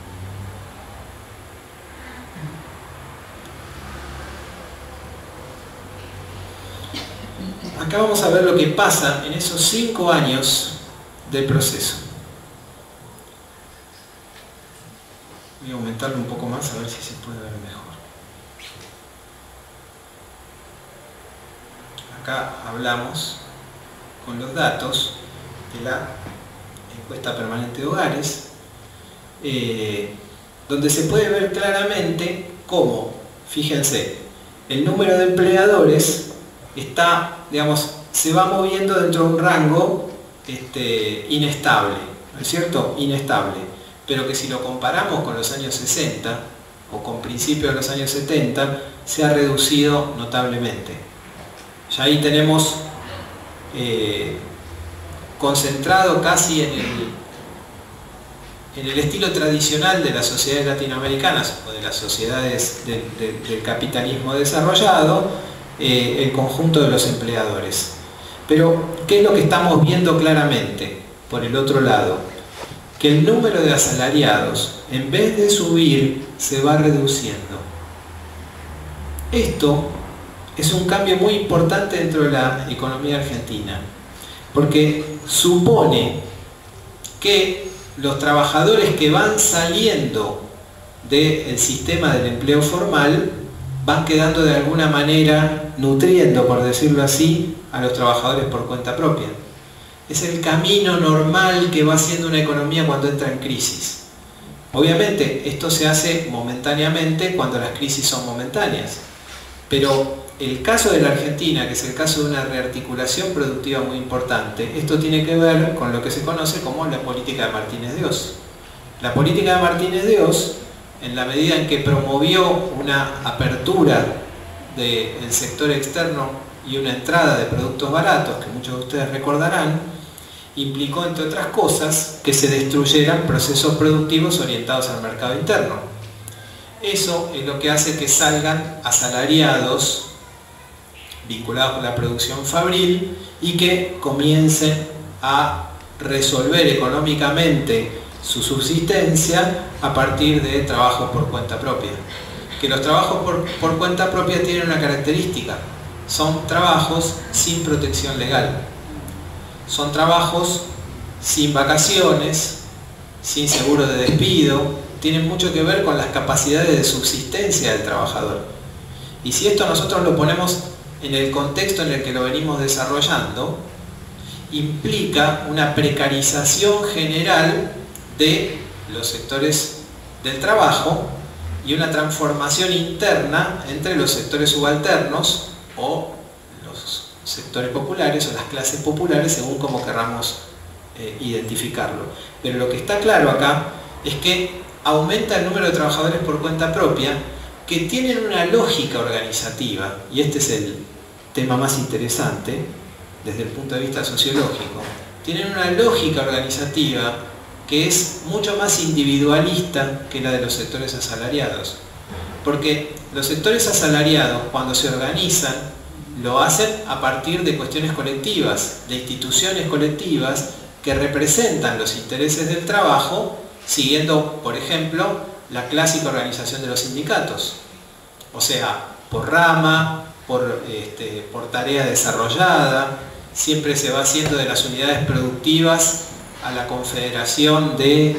Acá vamos a ver lo que pasa en esos cinco años del proceso. Voy a aumentarlo un poco más a ver si se puede ver mejor. Acá hablamos con los datos de la encuesta permanente de hogares, eh, donde se puede ver claramente cómo, fíjense, el número de empleadores está, digamos, se va moviendo dentro de un rango este, inestable, ¿no es cierto? Inestable, pero que si lo comparamos con los años sesenta o con principios de los años setenta, se ha reducido notablemente. Ya ahí tenemos eh, concentrado casi en el, en el estilo tradicional de las sociedades latinoamericanas o de las sociedades de, de, del capitalismo desarrollado, eh, el conjunto de los empleadores. Pero, ¿qué es lo que estamos viendo claramente? Por el otro lado, que el número de asalariados, en vez de subir, se va reduciendo. Esto es un cambio muy importante dentro de la economía argentina, porque supone que los trabajadores que van saliendo del sistema del empleo formal van quedando de alguna manera nutriendo, por decirlo así, a los trabajadores por cuenta propia. Es el camino normal que va haciendo una economía cuando entra en crisis. Obviamente esto se hace momentáneamente cuando las crisis son momentáneas, pero el caso de la Argentina, que es el caso de una rearticulación productiva muy importante, esto tiene que ver con lo que se conoce como la política de Martínez de Oz. La política de Martínez de Oz, en la medida en que promovió una apertura del sector externo y una entrada de productos baratos, que muchos de ustedes recordarán, implicó, entre otras cosas, que se destruyeran procesos productivos orientados al mercado interno. Eso es lo que hace que salgan asalariados vinculados con la producción fabril y que comiencen a resolver económicamente su subsistencia a partir de trabajos por cuenta propia. Que los trabajos por, por cuenta propia tienen una característica: son trabajos sin protección legal, son trabajos sin vacaciones, sin seguro de despido, tienen mucho que ver con las capacidades de subsistencia del trabajador. Y si esto nosotros lo ponemos en el contexto en el que lo venimos desarrollando, implica una precarización general de los sectores del trabajo y una transformación interna entre los sectores subalternos o los sectores populares o las clases populares, según como querramos eh, identificarlo. Pero lo que está claro acá es que aumenta el número de trabajadores por cuenta propia que tienen una lógica organizativa, y este es el tema más interesante desde el punto de vista sociológico. Tienen una lógica organizativa que es mucho más individualista que la de los sectores asalariados, porque los sectores asalariados, cuando se organizan, lo hacen a partir de cuestiones colectivas, de instituciones colectivas que representan los intereses del trabajo, siguiendo, por ejemplo, la clásica organización de los sindicatos, o sea, por rama, por, este, por tarea desarrollada. Siempre se va haciendo de las unidades productivas a la confederación de,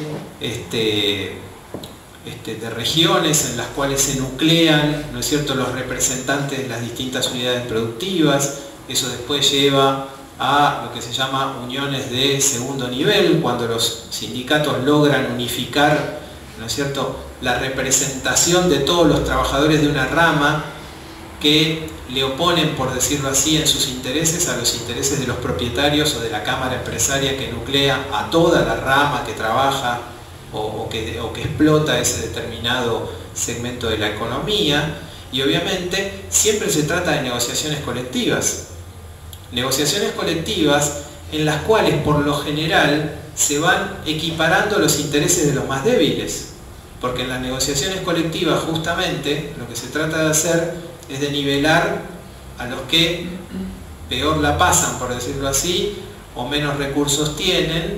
este, este, de regiones en las cuales se nuclean, ¿no es cierto?, los representantes de las distintas unidades productivas. Eso después lleva a lo que se llama uniones de segundo nivel, cuando los sindicatos logran unificar, ¿no es cierto?, la representación de todos los trabajadores de una rama que le oponen, por decirlo así, en sus intereses a los intereses de los propietarios o de la cámara empresaria que nuclea a toda la rama que trabaja o, o, que, o que explota ese determinado segmento de la economía. Y obviamente siempre se trata de negociaciones colectivas. Negociaciones colectivas en las cuales por lo general se van equiparando los intereses de los más débiles. Porque en las negociaciones colectivas justamente lo que se trata de hacer es de nivelar a los que peor la pasan, por decirlo así, o menos recursos tienen,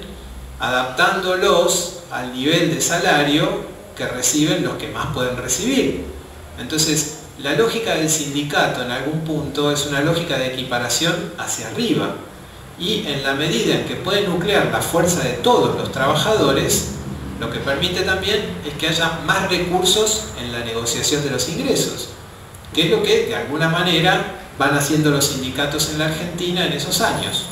adaptándolos al nivel de salario que reciben los que más pueden recibir. Entonces, la lógica del sindicato en algún punto es una lógica de equiparación hacia arriba, y en la medida en que puede nuclear la fuerza de todos los trabajadores, lo que permite también es que haya más recursos en la negociación de los ingresos, que es lo que de alguna manera van haciendo los sindicatos en la Argentina en esos años.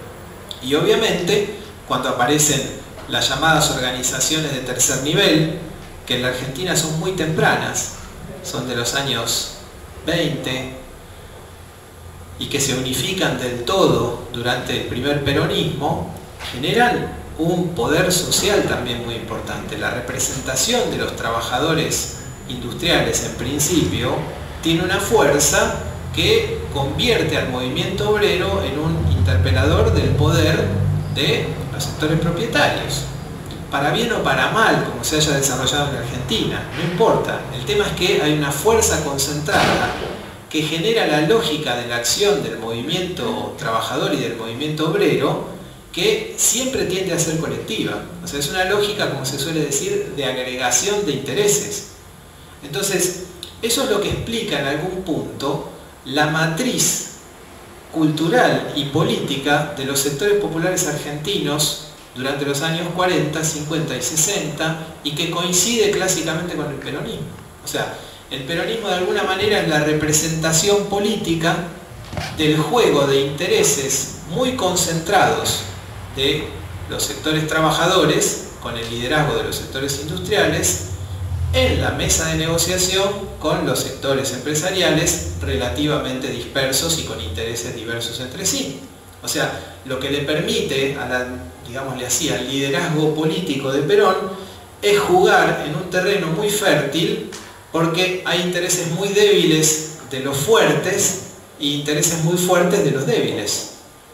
Y obviamente cuando aparecen las llamadas organizaciones de tercer nivel, que en la Argentina son muy tempranas, son de los años veinte, y que se unifican del todo durante el primer peronismo, generan un poder social también muy importante. La representación de los trabajadores industriales en principio tiene una fuerza que convierte al movimiento obrero en un interpelador del poder de los sectores propietarios. Para bien o para mal, como se haya desarrollado en Argentina, no importa. El tema es que hay una fuerza concentrada que genera la lógica de la acción del movimiento trabajador y del movimiento obrero, que siempre tiende a ser colectiva. O sea, es una lógica, como se suele decir, de agregación de intereses. Entonces, eso es lo que explica en algún punto la matriz cultural y política de los sectores populares argentinos durante los años cuarenta, cincuenta y sesenta, y que coincide clásicamente con el peronismo. O sea, el peronismo de alguna manera es la representación política del juego de intereses muy concentrados de los sectores trabajadores, con el liderazgo de los sectores industriales, en la mesa de negociación con los sectores empresariales relativamente dispersos y con intereses diversos entre sí. O sea, lo que le permite a la, digámosle así, al liderazgo político de Perón es jugar en un terreno muy fértil, porque hay intereses muy débiles de los fuertes e intereses muy fuertes de los débiles.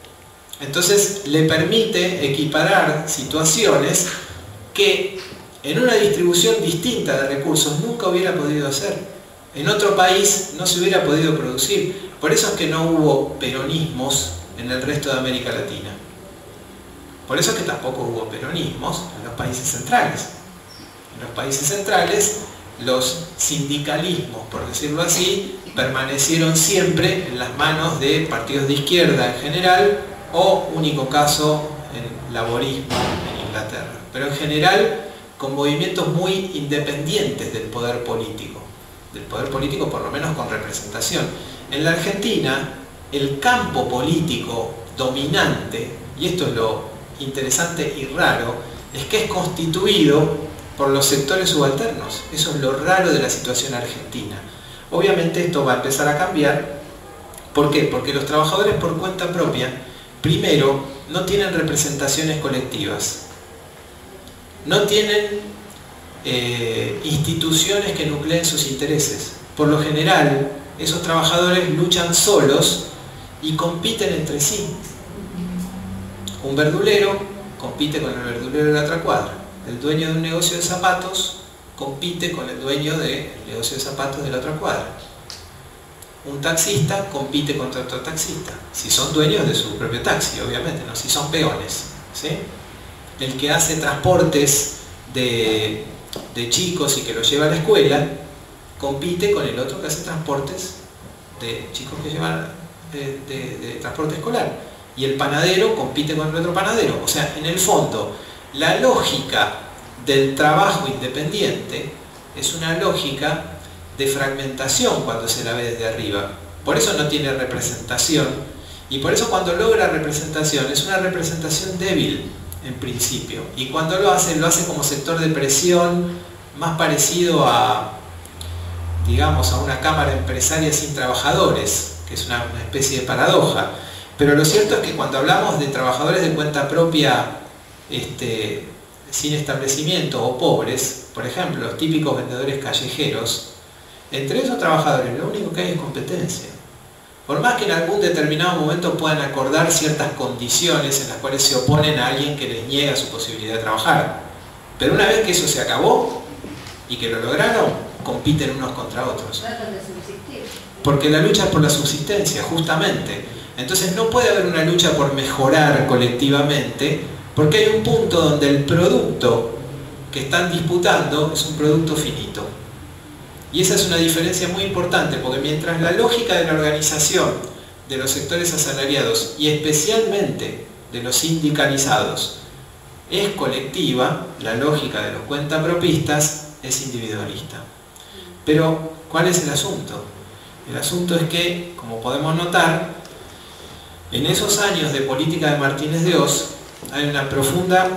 Entonces le permite equiparar situaciones que en una distribución distinta de recursos nunca hubiera podido hacer. En otro país no se hubiera podido producir. Por eso es que no hubo peronismos en el resto de América Latina. Por eso es que tampoco hubo peronismos en los países centrales. En los países centrales los sindicalismos, por decirlo así, permanecieron siempre en las manos de partidos de izquierda en general, o único caso en laborismo en Inglaterra. Pero en general con movimientos muy independientes del poder político. Del poder político por lo menos con representación. En la Argentina el campo político dominante, y esto es lo interesante y raro, es que es constituido por los sectores subalternos. Eso es lo raro de la situación argentina. Obviamente esto va a empezar a cambiar. ¿Por qué? Porque los trabajadores por cuenta propia, primero, no tienen representaciones colectivas. No tienen eh, instituciones que nucleen sus intereses. Por lo general, esos trabajadores luchan solos y compiten entre sí. Un verdulero compite con el verdulero de la otra cuadra. El dueño de un negocio de zapatos compite con el dueño del negocio de zapatos de la otra cuadra. Un taxista compite contra otro taxista, si son dueños de su propio taxi, obviamente, no si son peones, ¿sí? El que hace transportes de, de chicos y que los lleva a la escuela compite con el otro que hace transportes de chicos que llevan de, de, de transporte escolar, y el panadero compite con el otro panadero. O sea, en el fondo la lógica del trabajo independiente es una lógica de fragmentación cuando se la ve desde arriba. Por eso no tiene representación, y por eso cuando logra representación es una representación débil en principio, y cuando lo hace, lo hace como sector de presión más parecido a, digamos, a una cámara empresaria sin trabajadores, que es una, una especie de paradoja. Pero lo cierto es que cuando hablamos de trabajadores de cuenta propia este, sin establecimiento o pobres, por ejemplo, los típicos vendedores callejeros, entre esos trabajadores lo único que hay es competencia. Por más que en algún determinado momento puedan acordar ciertas condiciones en las cuales se oponen a alguien que les niega su posibilidad de trabajar. Pero una vez que eso se acabó y que lo lograron, compiten unos contra otros. Porque la lucha es por la subsistencia, justamente. Entonces no puede haber una lucha por mejorar colectivamente, porque hay un punto donde el producto que están disputando es un producto finito. Y esa es una diferencia muy importante, porque mientras la lógica de la organización de los sectores asalariados, y especialmente de los sindicalizados, es colectiva, la lógica de los cuentapropistas es individualista. Pero, ¿cuál es el asunto? El asunto es que, como podemos notar, en esos años de política de Martínez de Hoz hay una profunda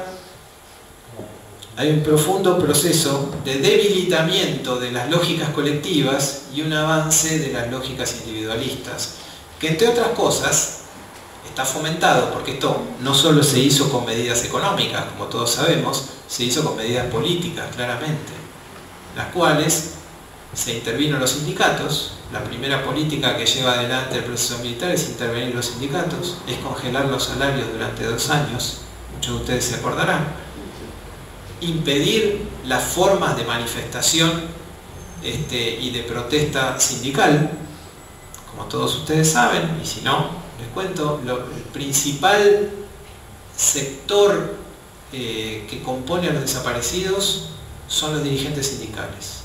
Hay un profundo proceso de debilitamiento de las lógicas colectivas y un avance de las lógicas individualistas. que entre otras cosas está fomentado, porque esto no solo se hizo con medidas económicas, como todos sabemos, se hizo con medidas políticas, claramente, las cuales se intervino los sindicatos. La primera política que lleva adelante el proceso militar es intervenir los sindicatos, es congelar los salarios durante dos años, muchos de ustedes se acordarán, impedir las formas de manifestación este, y de protesta sindical, como todos ustedes saben, y si no, les cuento, lo, el principal sector eh, que compone a los desaparecidos son los dirigentes sindicales.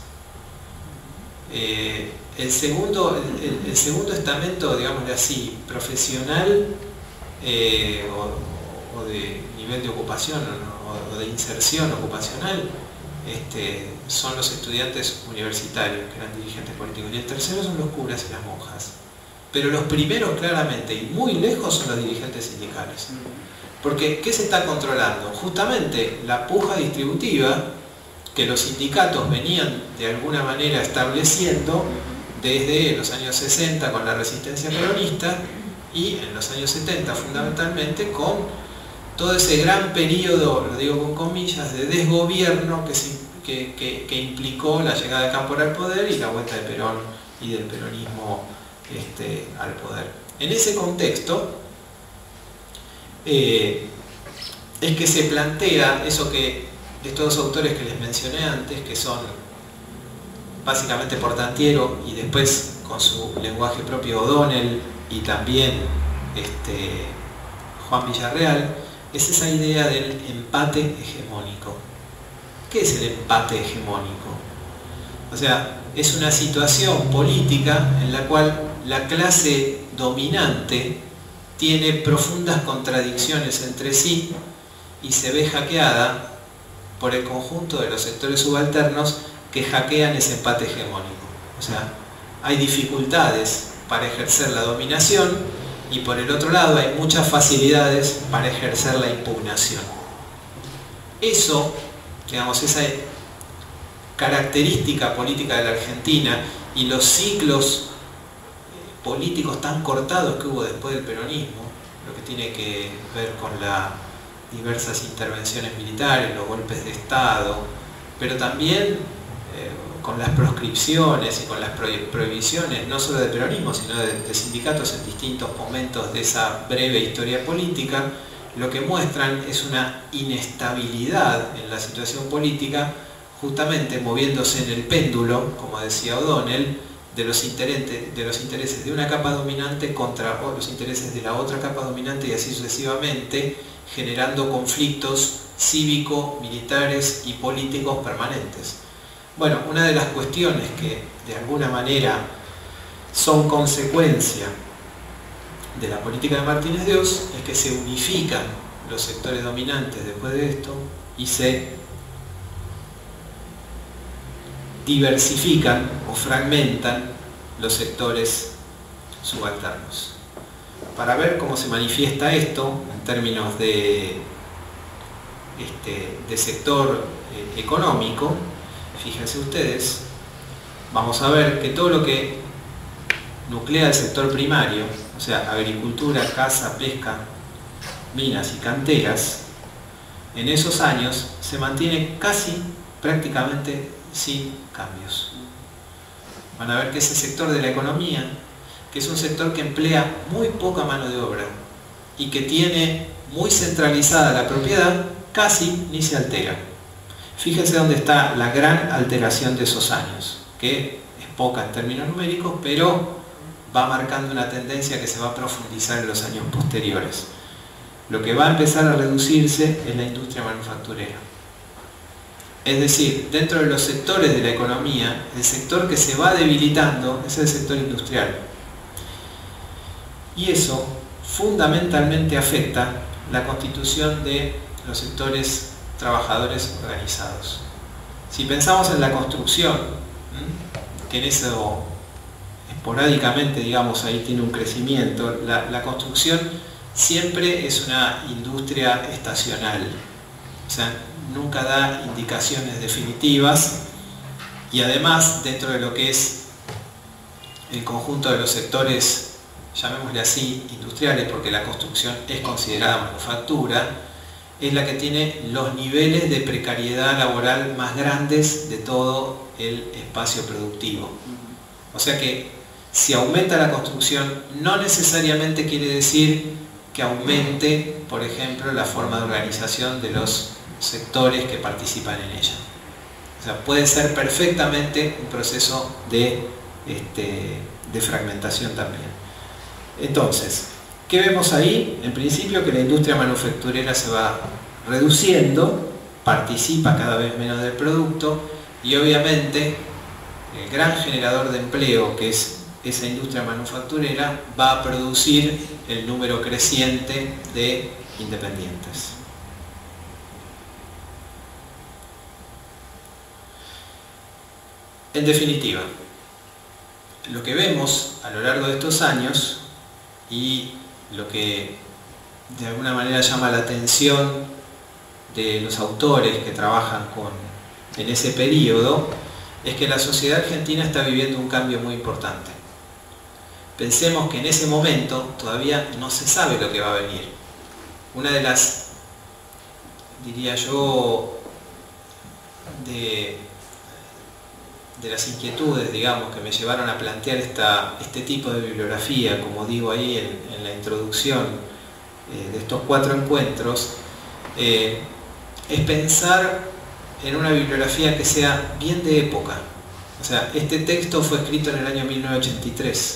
Eh, el, segundo, el, el segundo estamento, digámosle así, profesional eh, o, o de nivel de ocupación o, o de inserción ocupacional este, son los estudiantes universitarios, que eran dirigentes políticos, y el tercero son los curas y las monjas. Pero los primeros claramente y muy lejos son los dirigentes sindicales. Porque, ¿qué se está controlando? Justamente la puja distributiva que los sindicatos venían de alguna manera estableciendo desde los años sesenta con la resistencia peronista y en los años setenta fundamentalmente con todo ese gran periodo, lo digo con comillas, de desgobierno que, se, que, que, que implicó la llegada de Cámpora al poder y la vuelta de Perón y del peronismo este, al poder. En ese contexto eh, es que se plantea eso que estos dos autores que les mencioné antes, que son básicamente Portantiero y después con su lenguaje propio O'Donnell y también este, Juan Villarreal, es esa idea del empate hegemónico. ¿Qué es el empate hegemónico? O sea, es una situación política en la cual la clase dominante tiene profundas contradicciones entre sí y se ve hackeada por el conjunto de los sectores subalternos que hackean ese empate hegemónico. O sea, hay dificultades para ejercer la dominación y por el otro lado hay muchas facilidades para ejercer la impugnación. Eso, digamos, esa característica política de la Argentina y los ciclos políticos tan cortados que hubo después del peronismo, lo que tiene que ver con las diversas intervenciones militares, los golpes de Estado, pero también eh, con las proscripciones y con las prohibiciones, no solo del peronismo, sino de, de sindicatos en distintos momentos de esa breve historia política, lo que muestran es una inestabilidad en la situación política, justamente moviéndose en el péndulo, como decía O'Donnell, de los, intereses, de los intereses de una capa dominante contra los intereses de la otra capa dominante y así sucesivamente, generando conflictos cívico, militares y políticos permanentes. Bueno, una de las cuestiones que de alguna manera son consecuencia de la política de Martínez de Oz es que se unifican los sectores dominantes después de esto y se diversifican o fragmentan los sectores subalternos. Para ver cómo se manifiesta esto en términos de, este, de sector eh, económico, fíjense ustedes, vamos a ver que todo lo que nuclea el sector primario, o sea, agricultura, caza, pesca, minas y canteras, en esos años se mantiene casi prácticamente sin cambios. Van a ver que ese sector de la economía, que es un sector que emplea muy poca mano de obra y que tiene muy centralizada la propiedad, casi ni se altera. Fíjense dónde está la gran alteración de esos años, que es poca en términos numéricos, pero va marcando una tendencia que se va a profundizar en los años posteriores. Lo que va a empezar a reducirse es la industria manufacturera. Es decir, dentro de los sectores de la economía, el sector que se va debilitando es el sector industrial. Y eso fundamentalmente afecta la constitución de los sectores trabajadores organizados. Si pensamos en la construcción, que en eso esporádicamente, digamos, ahí tiene un crecimiento, la, la construcción siempre es una industria estacional. O sea, nunca da indicaciones definitivas y además dentro de lo que es el conjunto de los sectores llamémosle así, industriales, porque la construcción es considerada manufactura, es la que tiene los niveles de precariedad laboral más grandes de todo el espacio productivo. O sea que si aumenta la construcción, no necesariamente quiere decir que aumente, por ejemplo, la forma de organización de los sectores que participan en ella. O sea, puede ser perfectamente un proceso de, este, de fragmentación también. Entonces, ¿qué vemos ahí? En principio que la industria manufacturera se va reduciendo, participa cada vez menos del producto y obviamente el gran generador de empleo, que es esa industria manufacturera, va a producir el número creciente de independientes. En definitiva, lo que vemos a lo largo de estos años y lo que de alguna manera llama la atención de los autores que trabajan con, en ese periodo, es que la sociedad argentina está viviendo un cambio muy importante. Pensemos que en ese momento todavía no se sabe lo que va a venir. Una de las, diría yo, de, de las inquietudes, digamos, que me llevaron a plantear esta, este tipo de bibliografía, como digo ahí en, en la introducción eh, de estos cuatro encuentros, eh, es pensar en una bibliografía que sea bien de época. O sea, este texto fue escrito en el año mil novecientos ochenta y tres.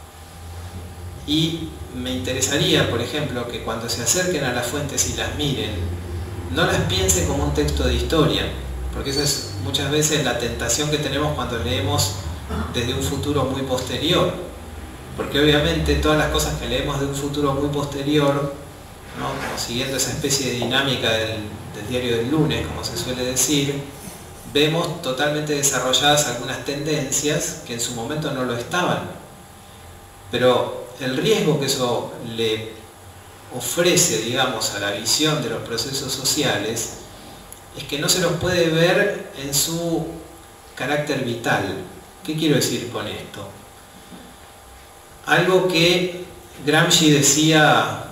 Y me interesaría, por ejemplo, que cuando se acerquen a las fuentes y las miren, no las piensen como un texto de historia, porque esa es muchas veces la tentación que tenemos cuando leemos desde un futuro muy posterior. Porque obviamente todas las cosas que leemos de un futuro muy posterior, ¿no?, como siguiendo esa especie de dinámica del, del diario del lunes, como se suele decir, vemos totalmente desarrolladas algunas tendencias que en su momento no lo estaban. Pero el riesgo que eso le ofrece, digamos, a la visión de los procesos sociales es que no se los puede ver en su carácter vital. ¿Qué quiero decir con esto? Algo que Gramsci decía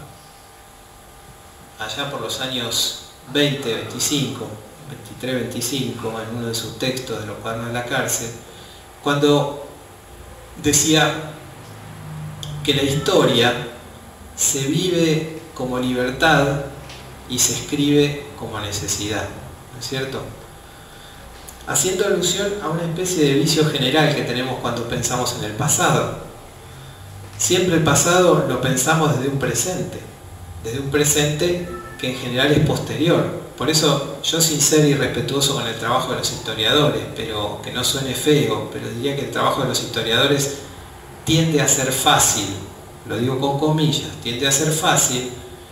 allá por los años veinte, veinticinco, veintitrés, veinticinco, en uno de sus textos de los cuadernos de la cárcel, cuando decía que la historia se vive como libertad y se escribe como necesidad, ¿no es cierto? Haciendo alusión a una especie de vicio general que tenemos cuando pensamos en el pasado. Siempre el pasado lo pensamos desde un presente, desde un presente que en general es posterior. Por eso yo, sin ser irrespetuoso con el trabajo de los historiadores, pero que no suene feo, pero diría que el trabajo de los historiadores tiende a ser fácil, lo digo con comillas, tiende a ser fácil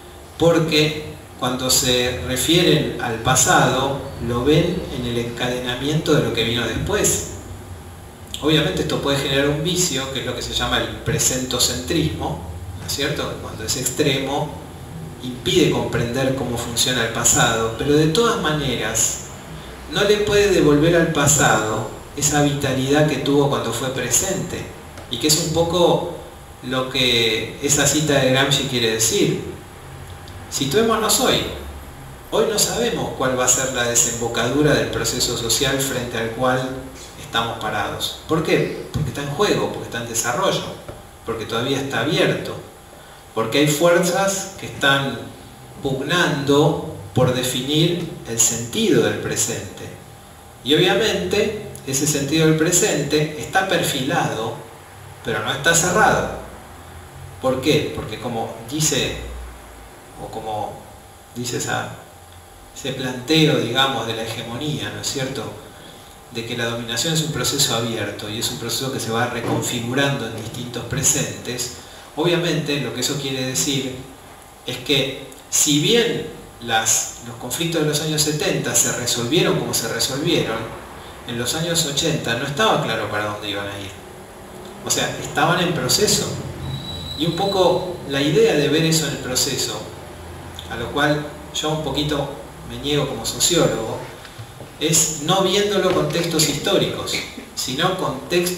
porque cuando se refieren al pasado lo ven en el encadenamiento de lo que vino después. Obviamente esto puede generar un vicio, que es lo que se llama el presentocentrismo, ¿no es cierto? Cuando es extremo impide comprender cómo funciona el pasado, pero de todas maneras no le puede devolver al pasado esa vitalidad que tuvo cuando fue presente. Y que es un poco lo que esa cita de Gramsci quiere decir. Situémonos hoy. Hoy no sabemos cuál va a ser la desembocadura del proceso social frente al cual estamos parados. ¿Por qué? Porque está en juego, porque está en desarrollo, porque todavía está abierto, porque hay fuerzas que están pugnando por definir el sentido del presente. Y obviamente ese sentido del presente está perfilado, pero no está cerrado. ¿Por qué? Porque como dice, o como dice esa, ese planteo, digamos, de la hegemonía, ¿no es cierto?, de que la dominación es un proceso abierto y es un proceso que se va reconfigurando en distintos presentes. Obviamente lo que eso quiere decir es que si bien las, los conflictos de los años setenta se resolvieron como se resolvieron, en los años ochenta no estaba claro para dónde iban a ir. O sea, estaban en proceso. Y un poco la idea de ver eso en el proceso, a lo cual yo un poquito me niego como sociólogo, es no viéndolo con textos históricos, sino con textos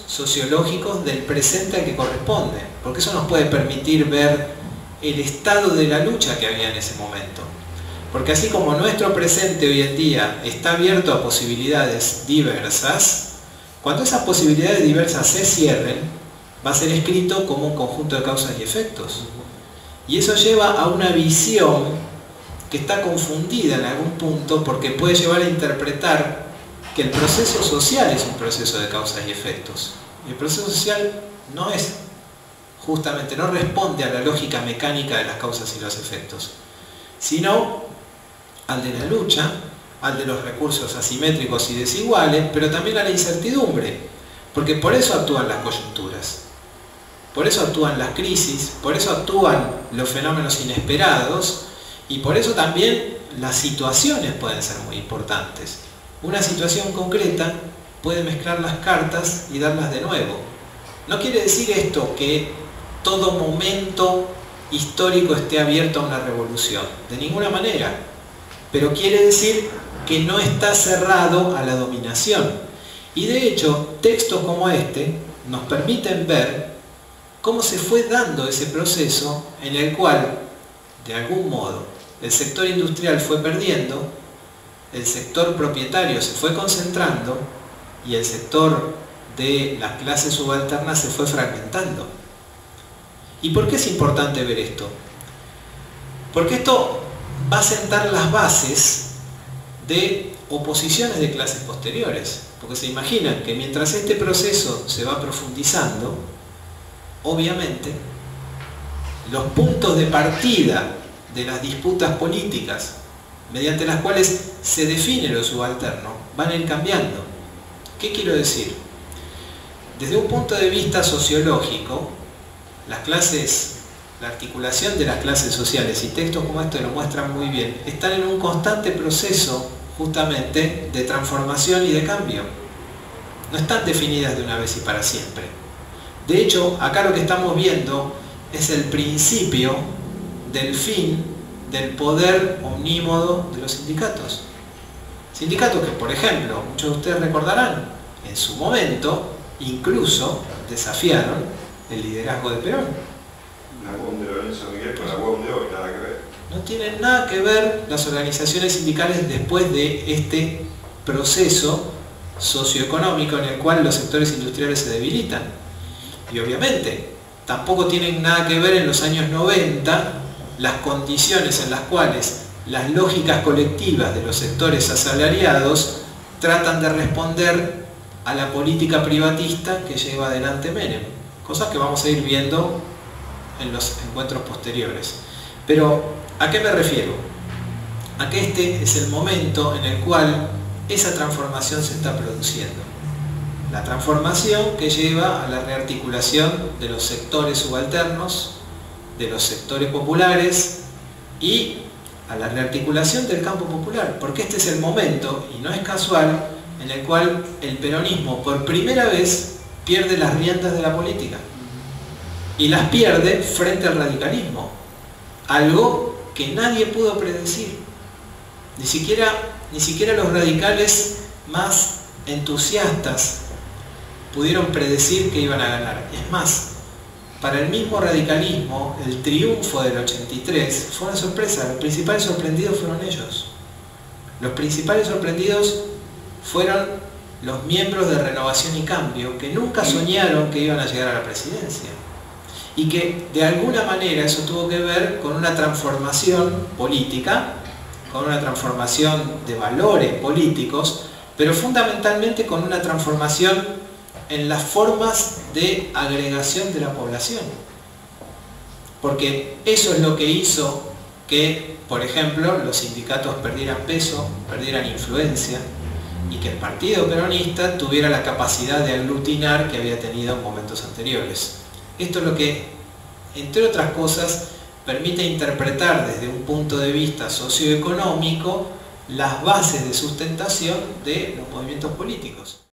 sociológicos del presente al que corresponde, porque eso nos puede permitir ver el estado de la lucha que había en ese momento. Porque así como nuestro presente hoy en día está abierto a posibilidades diversas, cuando esas posibilidades diversas se cierren, va a ser escrito como un conjunto de causas y efectos. Y eso lleva a una visión que está confundida en algún punto, porque puede llevar a interpretar que el proceso social es un proceso de causas y efectos. Y el proceso social no es, justamente, no responde a la lógica mecánica de las causas y los efectos, sino al de la lucha, al de los recursos asimétricos y desiguales, pero también a la incertidumbre, porque por eso actúan las coyunturas, por eso actúan las crisis, por eso actúan los fenómenos inesperados, y por eso también las situaciones pueden ser muy importantes. Una situación concreta puede mezclar las cartas y darlas de nuevo. No quiere decir esto que todo momento histórico esté abierto a una revolución, de ninguna manera, pero quiere decir que no está cerrado a la dominación. Y de hecho, textos como este nos permiten ver cómo se fue dando ese proceso en el cual, de algún modo, el sector industrial fue perdiendo, el sector propietario se fue concentrando y el sector de las clases subalternas se fue fragmentando. ¿Y por qué es importante ver esto? Porque esto va a sentar las bases de oposiciones de clases posteriores. Porque se imaginan que mientras este proceso se va profundizando, obviamente, los puntos de partida de las disputas políticas mediante las cuales se define lo subalterno van a ir cambiando. ¿Qué quiero decir? Desde un punto de vista sociológico, las clases, la articulación de las clases sociales, y textos como este lo muestran muy bien, están en un constante proceso justamente de transformación y de cambio. No están definidas de una vez y para siempre. De hecho, acá lo que estamos viendo es el principio del fin del poder omnímodo de los sindicatos. Sindicatos que, por ejemplo, muchos de ustedes recordarán, en su momento incluso desafiaron el liderazgo de Perón. La U O M de Lorenzo Miguel con la U O M de hoy, nada que ver. No tienen nada que ver las organizaciones sindicales después de este proceso socioeconómico en el cual los sectores industriales se debilitan. Y obviamente, tampoco tienen nada que ver en los años noventa las condiciones en las cuales las lógicas colectivas de los sectores asalariados tratan de responder a la política privatista que lleva adelante Menem. Cosas que vamos a ir viendo en los encuentros posteriores. Pero, ¿a qué me refiero? A que este es el momento en el cual esa transformación se está produciendo. La transformación que lleva a la rearticulación de los sectores subalternos, de los sectores populares y a la rearticulación del campo popular, porque este es el momento, y no es casual, en el cual el peronismo por primera vez pierde las riendas de la política y las pierde frente al radicalismo, algo que nadie pudo predecir, ni siquiera, ni siquiera los radicales más entusiastas pudieron predecir que iban a ganar. Es más, para el mismo radicalismo, el triunfo del ochenta y tres fue una sorpresa. Los principales sorprendidos fueron ellos. Los principales sorprendidos fueron los miembros de Renovación y Cambio, que nunca soñaron que iban a llegar a la presidencia. Y que de alguna manera eso tuvo que ver con una transformación política, con una transformación de valores políticos, pero fundamentalmente con una transformación en las formas de agregación de la población. Porque eso es lo que hizo que, por ejemplo, los sindicatos perdieran peso, perdieran influencia, y que el partido peronista tuviera la capacidad de aglutinar que había tenido en momentos anteriores. Esto es lo que, entre otras cosas, permite interpretar desde un punto de vista socioeconómico las bases de sustentación de los movimientos políticos.